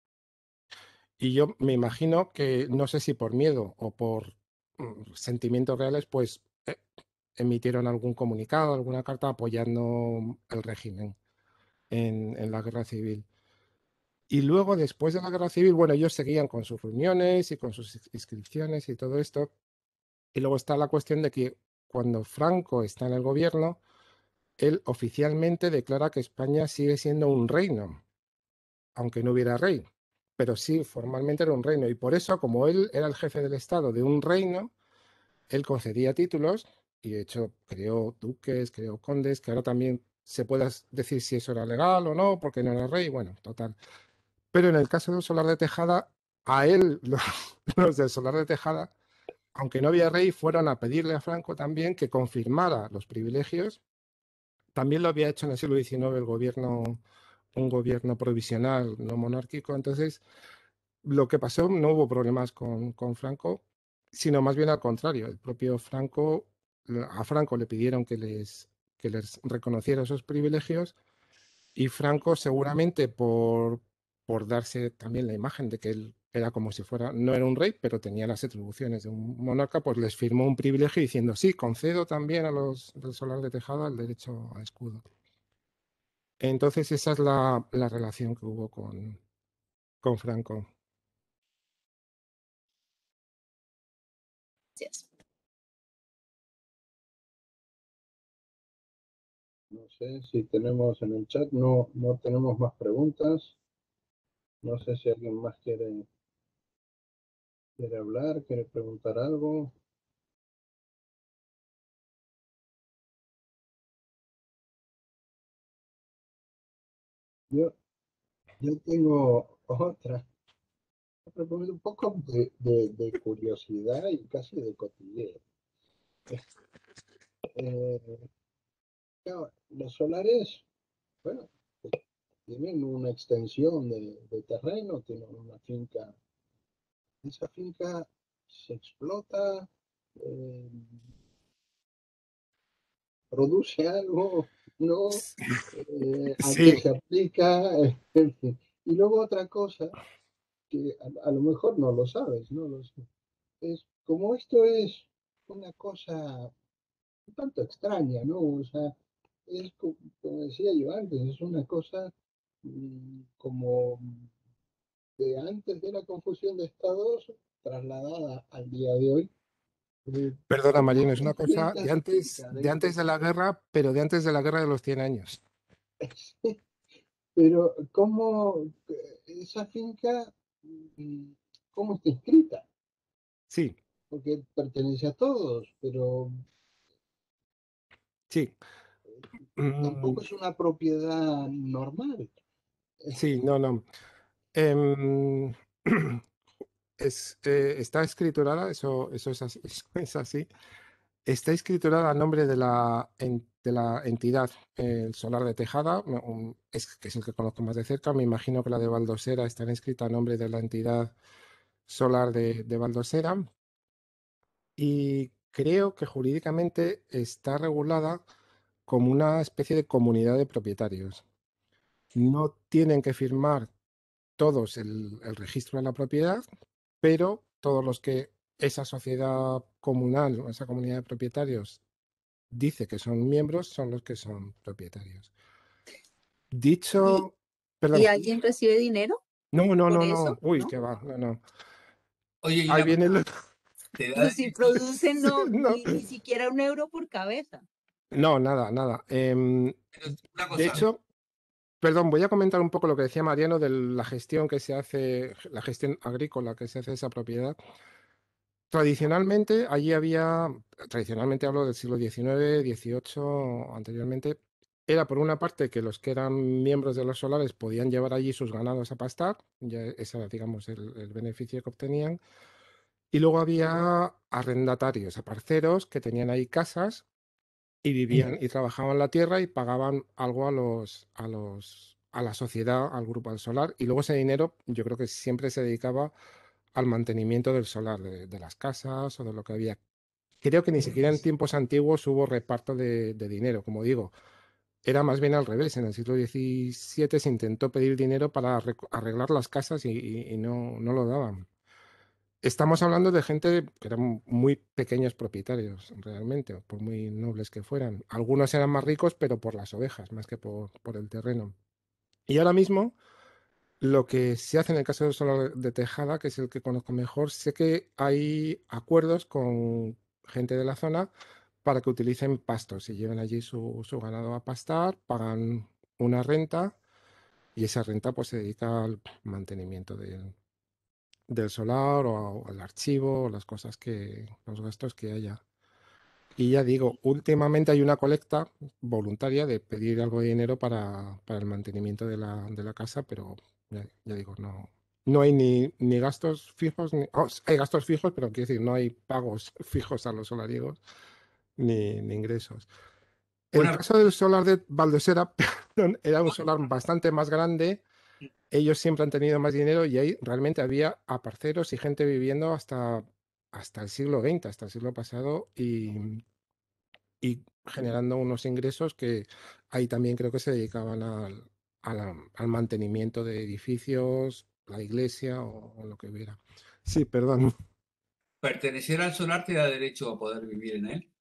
[SPEAKER 2] y yo me imagino que, no sé si por miedo o por mm, sentimientos reales, pues eh, emitieron algún comunicado, alguna carta apoyando el régimen en, en la guerra civil. Y luego, después de la guerra civil, bueno, ellos seguían con sus reuniones y con sus inscripciones y todo esto. Y luego está la cuestión de que cuando Franco está en el gobierno, él oficialmente declara que España sigue siendo un reino, aunque no hubiera rey, pero sí formalmente era un reino. Y por eso, como él era el jefe del Estado de un reino, él concedía títulos y de hecho creó duques, creó condes, que ahora también se puede decir si eso era legal o no, porque no era rey, bueno, total. Pero en el caso del Solar de Tejada, a él, los, los del Solar de Tejada, aunque no había rey, fueron a pedirle a Franco también que confirmara los privilegios también lo había hecho en el siglo diecinueve el gobierno, un gobierno provisional no monárquico. Entonces, lo que pasó, no hubo problemas con, con Franco, sino más bien al contrario. El propio Franco, a Franco le pidieron que les, que les reconociera esos privilegios, y Franco, seguramente por, por darse también la imagen de que él era como si fuera, no era un rey, pero tenía las atribuciones de un monarca, pues les firmó un privilegio diciendo, sí, concedo también a los del Solar de Tejada el derecho a escudo. Entonces esa es la, la relación que hubo con, con Franco.
[SPEAKER 7] Gracias.
[SPEAKER 3] No sé si tenemos en el chat, no, no tenemos más preguntas. No sé si alguien más quiere, quiere hablar, quiere preguntar algo. Yo, yo tengo otra, otra pregunta, un poco de, de, de curiosidad y casi de cotilleo. Eh, claro, los solares, bueno, tienen una extensión de, de terreno, tienen una finca. Esa finca se explota, eh, produce algo, ¿no? Eh, ¿a qué
[SPEAKER 2] Sí,
[SPEAKER 3] se aplica? En fin. Y luego otra cosa, que a, a lo mejor no lo sabes, no lo sé. Es como esto es una cosa un tanto extraña, ¿no? O sea, es co- como decía yo antes, es una cosa mm, como de antes de la confusión de estados trasladada al día de hoy. Eh,
[SPEAKER 2] perdona,
[SPEAKER 3] ¿Cómo
[SPEAKER 2] Marino, es
[SPEAKER 3] se
[SPEAKER 2] una cosa
[SPEAKER 3] explica
[SPEAKER 2] de
[SPEAKER 3] esa
[SPEAKER 2] antes,
[SPEAKER 3] finca?
[SPEAKER 2] de
[SPEAKER 3] De-
[SPEAKER 2] antes de la guerra, pero de antes de la guerra de los cien años.
[SPEAKER 3] pero ¿cómo eh, esa finca, mm, cómo está inscrita?
[SPEAKER 2] Sí,
[SPEAKER 3] Porque pertenece a todos, pero
[SPEAKER 2] sí. Mm,
[SPEAKER 3] tampoco es una propiedad normal.
[SPEAKER 2] sí, no, no. Em, es, eh, está escriturada, eso, eso es así, eso es así. Está escriturada a nombre de la, en- de la entidad eh, Solar de Tejada, no, un- es, que es el que conozco más de cerca. Me imagino que la de Valdosera está inscrita a nombre de la entidad Solar de, de Valdosera. Y creo que jurídicamente está regulada como una especie de comunidad de propietarios. No tienen que firmar todos el, el registro de la propiedad, pero todos los que esa sociedad comunal o esa comunidad de propietarios dice que son miembros son los que son propietarios.
[SPEAKER 7] ¿Y,
[SPEAKER 2] Dicho,
[SPEAKER 7] y
[SPEAKER 2] perdón,
[SPEAKER 7] alguien recibe dinero
[SPEAKER 2] no, no,
[SPEAKER 7] por
[SPEAKER 2] no,
[SPEAKER 7] eso?
[SPEAKER 2] no, uy,
[SPEAKER 7] ¿No?
[SPEAKER 2] qué va, no, no.
[SPEAKER 5] Oye, y
[SPEAKER 2] Ahí
[SPEAKER 5] una
[SPEAKER 2] viene
[SPEAKER 5] cosa,
[SPEAKER 2] el...
[SPEAKER 5] te da
[SPEAKER 7] Pues si
[SPEAKER 5] derecho,
[SPEAKER 7] producen
[SPEAKER 2] Sí,
[SPEAKER 7] no,
[SPEAKER 2] no,
[SPEAKER 7] ni, ni siquiera un euro por cabeza.
[SPEAKER 2] no, nada, nada. Em,
[SPEAKER 5] pero una
[SPEAKER 2] de
[SPEAKER 5] cosa,
[SPEAKER 2] hecho, perdón, voy a comentar un poco lo que decía Mariano de la gestión que se hace, la gestión agrícola que se hace de esa propiedad. Tradicionalmente, allí había, tradicionalmente hablo del siglo diecinueve, dieciocho, anteriormente, era por una parte que los que eran miembros de los solares podían llevar allí sus ganados a pastar, ya ese era, digamos, el, el beneficio que obtenían, y luego había arrendatarios, aparceros que tenían ahí casas y vivían y trabajaban la tierra y pagaban algo a los, a los, a la sociedad, al grupo al solar, y luego ese dinero yo creo que siempre se dedicaba al mantenimiento del solar, de, de las casas o de lo que había. Creo que ni siquiera en tiempos antiguos hubo reparto de, de dinero, como digo. Era más bien al revés. En el siglo diecisiete se intentó pedir dinero para arreg- arreglar las casas y, y- y no, no lo daban. Estamos hablando de gente que eran muy pequeños propietarios, realmente, por muy nobles que fueran. Algunos eran más ricos, pero por las ovejas, más que por, por el terreno. Y ahora mismo, lo que se hace en el caso del solar de Tejada, que es el que conozco mejor, sé que hay acuerdos con gente de la zona para que utilicen pastos y lleven allí su, su ganado a pastar, pagan una renta y esa renta pues se dedica al mantenimiento del, del solar o, a- o al archivo o las cosas que, los gastos que haya. Y ya digo, últimamente hay una colecta voluntaria de pedir algo de dinero para, para el mantenimiento de la, de la casa, pero ya, ya digo, no, no hay ni, ni gastos fijos, ni, oh, hay gastos fijos, pero quiero decir, no hay pagos fijos a los solariegos ni, ni ingresos. El
[SPEAKER 5] Una-
[SPEAKER 2] caso del solar de Valdosera, perdón, era un solar bastante más grande. Ellos siempre han tenido más dinero y ahí realmente había aparceros y gente viviendo hasta, hasta el siglo veinte, hasta el siglo pasado, y, y generando unos ingresos que ahí también creo que se dedicaban al, a la- al mantenimiento de edificios, la iglesia o, o lo que hubiera. Sí, perdón.
[SPEAKER 5] Pertenecer al solar te da derecho a poder vivir en él.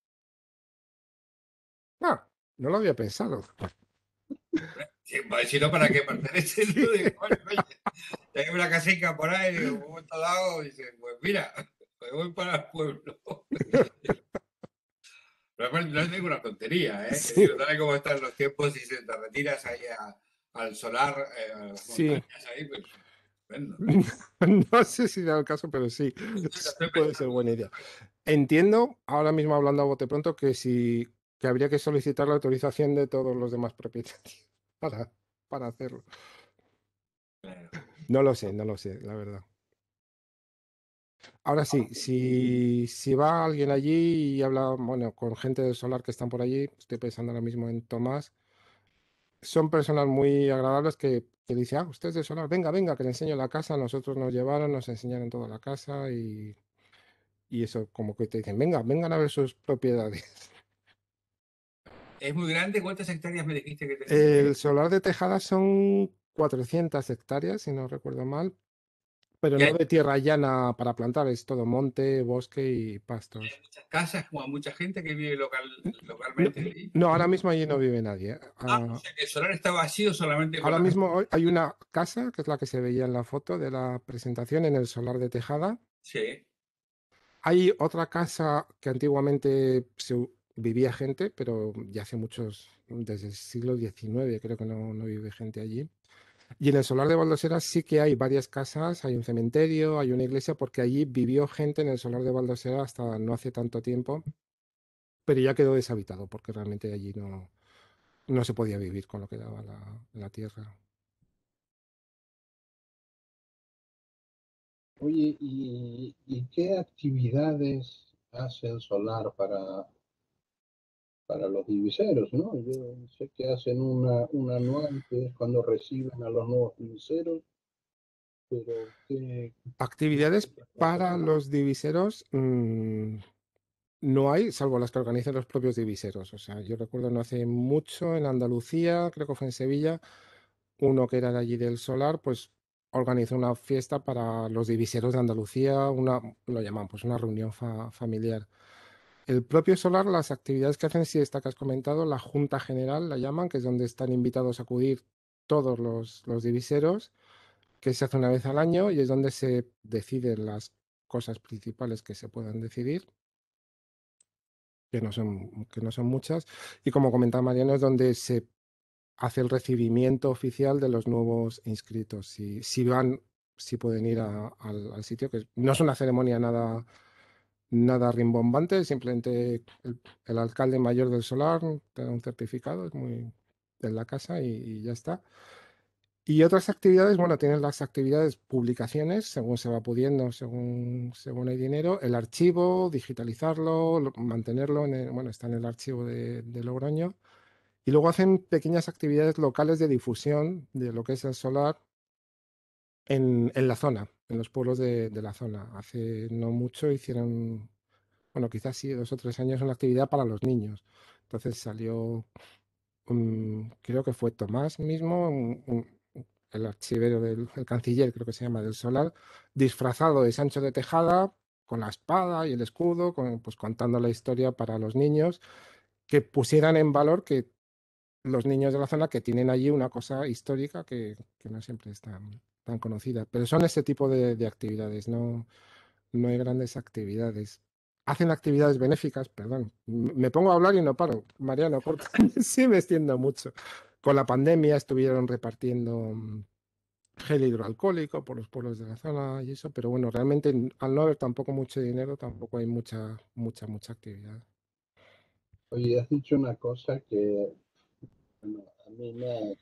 [SPEAKER 2] Ah, no lo había pensado.
[SPEAKER 5] Sí, pues, si no, ¿para qué pertenece?
[SPEAKER 2] Sí.
[SPEAKER 5] ¿No? Digo, bueno, oye, hay una casica por ahí, digo, un momento dado, dice, pues mira, me voy para el pueblo. Pero bueno, no es ninguna tontería, ¿eh? Te
[SPEAKER 2] Sí.
[SPEAKER 5] digo, ¿sabes cómo están los tiempos? Y se te retiras ahí a- al solar, eh, a las
[SPEAKER 2] Sí.
[SPEAKER 5] montañas, ahí, pues, estupendo.
[SPEAKER 2] No sé si da el caso, pero sí, sí
[SPEAKER 5] estoy
[SPEAKER 2] puede ser buena idea. Entiendo, ahora mismo hablando a bote pronto, que sí, que habría que solicitar la autorización de todos los demás propietarios para, para hacerlo.
[SPEAKER 5] Claro.
[SPEAKER 2] No lo sé, no lo sé, la verdad. Ahora sí, si, si va alguien allí y habla, bueno, con gente del solar que están por allí, estoy pensando ahora mismo en Tomás, son personas muy agradables que, que dicen, ah, usted es del solar, venga, venga, que le enseño la casa, nosotros nos llevaron, nos enseñaron toda la casa y, y eso, como que te dicen, venga, vengan a ver sus propiedades.
[SPEAKER 5] ¿Es muy grande? ¿Cuántas hectáreas me dijiste que tenía?
[SPEAKER 2] El solar de Tejada son cuatrocientas hectáreas, si no recuerdo mal, pero
[SPEAKER 5] ¿Y
[SPEAKER 2] no
[SPEAKER 5] hay
[SPEAKER 2] de tierra llana para plantar, es todo monte, bosque y pastos.
[SPEAKER 5] muchas casas, como mucha gente que vive local,
[SPEAKER 2] No,
[SPEAKER 5] localmente allí?
[SPEAKER 2] no, ahora mismo allí no vive nadie.
[SPEAKER 5] Ah, o
[SPEAKER 2] Ah,
[SPEAKER 5] sea que el solar está vacío solamente con
[SPEAKER 2] ahora
[SPEAKER 5] la...
[SPEAKER 2] mismo hoy hay una casa, que es la que se veía en la foto de la presentación, en el solar de Tejada.
[SPEAKER 5] Sí.
[SPEAKER 2] Hay otra casa que antiguamente se u- vivía gente, pero ya hace muchos, desde el siglo diecinueve creo que no, no vive gente allí. Y en el solar de Baldosera sí que hay varias casas, hay un cementerio, hay una iglesia, porque allí vivió gente en el solar de Baldosera hasta no hace tanto tiempo, pero ya quedó deshabitado porque realmente allí no, no se podía vivir con lo que daba la, la tierra.
[SPEAKER 3] Oye, ¿y, y qué actividades hace el solar para, para los diviseros, ¿no? Yo sé que hacen una, un anual, que es cuando reciben a los nuevos diviseros, pero ¿qué,
[SPEAKER 2] Actividades
[SPEAKER 3] qué otras
[SPEAKER 2] para
[SPEAKER 3] cosas?
[SPEAKER 2] los diviseros mm, no hay, salvo las que organizan los propios diviseros. O sea, yo recuerdo no hace mucho en Andalucía, creo que fue en Sevilla, uno que era de allí del Solar, pues organizó una fiesta para los diviseros de Andalucía, una, lo llaman pues una reunión fa- familiar. El propio Solar, las actividades que hacen, sí, esta que has comentado, la Junta General la llaman, que es donde están invitados a acudir todos los, los diviseros, que se hace una vez al año y es donde se deciden las cosas principales que se puedan decidir, que no son, que no son muchas. Y como comentaba Mariano, es donde se hace el recibimiento oficial de los nuevos inscritos. Si, si van, si pueden ir a- al, al sitio, que no es una ceremonia nada, nada rimbombante, simplemente el, el alcalde mayor del solar te da un certificado, es muy de la casa y, y ya está. Y otras actividades, bueno, tienen las actividades, publicaciones, según se va pudiendo, según, según hay dinero, el archivo, digitalizarlo, lo- mantenerlo, en el- bueno, está en el archivo de, de Logroño. Y luego hacen pequeñas actividades locales de difusión de lo que es el solar en, en la zona, en los pueblos de, de la zona. Hace no mucho hicieron, bueno, quizás sí, dos o tres años, una actividad para los niños. Entonces salió, um, creo que fue Tomás mismo, un- un- el archivero del el canciller, creo que se llama, del solar, disfrazado de Sancho de Tejada, con la espada y el escudo, con- pues contando la historia para los niños, que pusieran en valor que los niños de la zona que tienen allí una cosa histórica que, que no siempre es tan, tan conocida. Pero son ese tipo de, de actividades, no, no hay grandes actividades. Hacen actividades benéficas, perdón. m- Me pongo a hablar y no paro. Mariano, corta. Sí, me extiendo mucho. Con la pandemia estuvieron repartiendo mm, gel hidroalcohólico por los pueblos de la zona y eso, pero bueno, realmente n- al no haber tampoco mucho dinero, tampoco hay mucha, mucha, mucha actividad.
[SPEAKER 3] Oye, has dicho una cosa que, bueno, a mí me,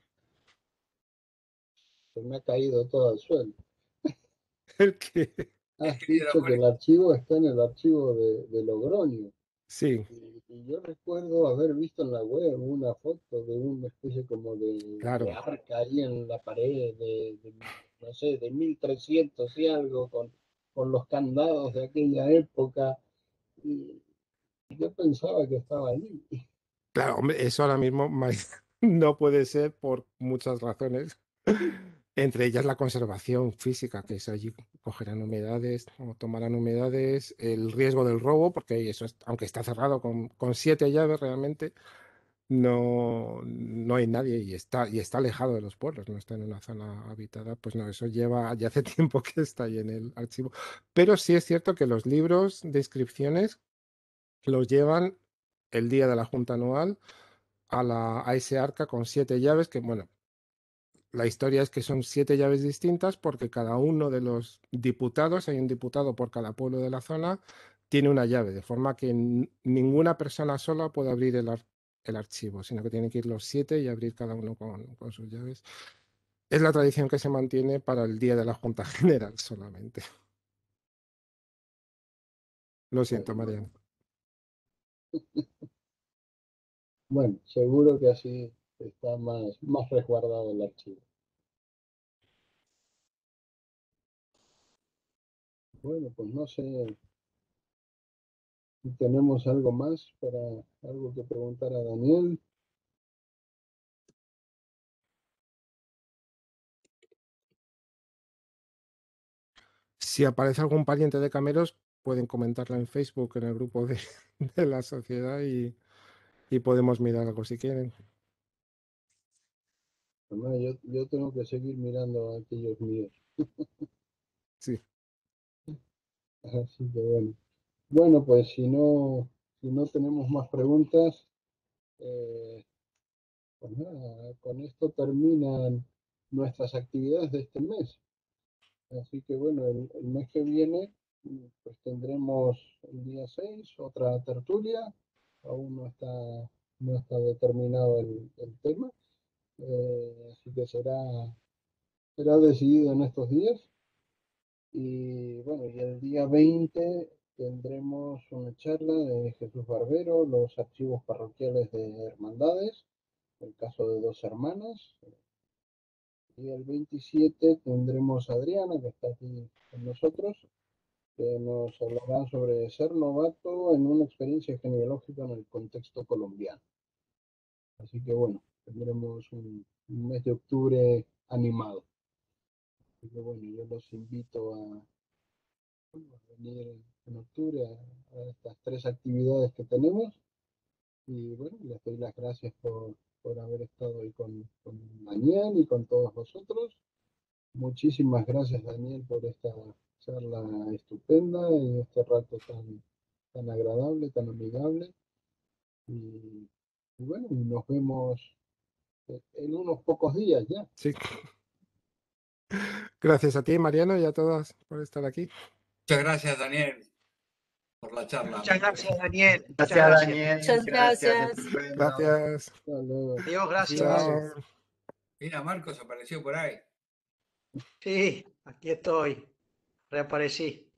[SPEAKER 3] se me ha caído todo al suelo.
[SPEAKER 2] El que
[SPEAKER 3] Has dicho que el archivo está en el archivo de, de Logroño.
[SPEAKER 2] Sí,
[SPEAKER 3] Y, y yo recuerdo haber visto en la web una foto de una especie como de, de
[SPEAKER 2] claro.
[SPEAKER 3] arca ahí en la pared de, de, no sé, de mil trescientos y algo, con, con los candados de aquella época. Y yo pensaba que estaba allí.
[SPEAKER 2] Claro, hombre, eso ahora mismo Mari, no puede ser por muchas razones. Entre ellas la conservación física, que es allí cogerán humedades o tomarán humedades, el riesgo del robo, porque eso es- aunque está cerrado con, con siete llaves realmente, no, no hay nadie y está, y está alejado de los pueblos, no está en una zona habitada, pues no, eso lleva, ya hace tiempo que está ahí en el archivo. Pero sí es cierto que los libros de inscripciones los llevan el día de la junta anual a, la, a ese arca con siete llaves, que bueno, la historia es que son siete llaves distintas porque cada uno de los diputados, hay un diputado por cada pueblo de la zona, tiene una llave, de forma que n- ninguna persona sola puede abrir el, ar- el archivo, sino que tienen que ir los siete y abrir cada uno con, con sus llaves. Es la tradición que se mantiene para el día de la Junta General solamente. Lo siento, Mariano.
[SPEAKER 3] Bueno, seguro que así está más, más resguardado el archivo. Bueno, pues no sé si tenemos algo más para algo que preguntar a Daniel.
[SPEAKER 2] Si aparece algún pariente de Cameros, pueden comentarlo en Facebook, en el grupo de, de la sociedad y, y podemos mirar algo si quieren.
[SPEAKER 3] Además, yo, yo tengo que seguir mirando a aquellos míos.
[SPEAKER 2] Sí.
[SPEAKER 3] Así que bueno. Bueno, pues si no, si no tenemos más preguntas, eh, pues nada, con esto terminan nuestras actividades de este mes. Así que bueno, el, el mes que viene, mm, pues tendremos el día seis otra tertulia. Aún no está, no está determinado el, el tema. Eh, así que será, será decidido en estos días. Y bueno, y el día veinte tendremos una charla de Jesús Barbero, los archivos parroquiales de hermandades, el caso de dos hermanas. Y el veintisiete tendremos a Adriana, que está aquí con nosotros, que nos hablará sobre ser novato en una experiencia genealógica en el contexto colombiano. Así que bueno, tendremos un, un mes de octubre animado. Así que bueno, yo los invito a, bueno, a venir en octubre a, a estas tres actividades que tenemos. Y bueno, les doy las gracias por, por haber estado ahí con, con Daniel y con todos vosotros. Muchísimas gracias, Daniel, por esta charla estupenda y este rato tan, tan agradable, tan amigable. Y, y bueno, nos vemos en unos pocos días ya.
[SPEAKER 2] Sí. Gracias a ti, Mariano, y a todas por estar aquí.
[SPEAKER 5] Muchas gracias, Daniel, por la charla.
[SPEAKER 8] Muchas gracias, Daniel. Muchas
[SPEAKER 4] Gracias,
[SPEAKER 8] gracias.
[SPEAKER 4] Daniel.
[SPEAKER 7] Muchas gracias.
[SPEAKER 4] Estupendo.
[SPEAKER 2] Gracias.
[SPEAKER 3] Hasta luego.
[SPEAKER 8] Adiós, gracias.
[SPEAKER 2] Chao.
[SPEAKER 5] Mira, Marcos apareció por ahí.
[SPEAKER 8] Sí, aquí estoy. Reaparecí.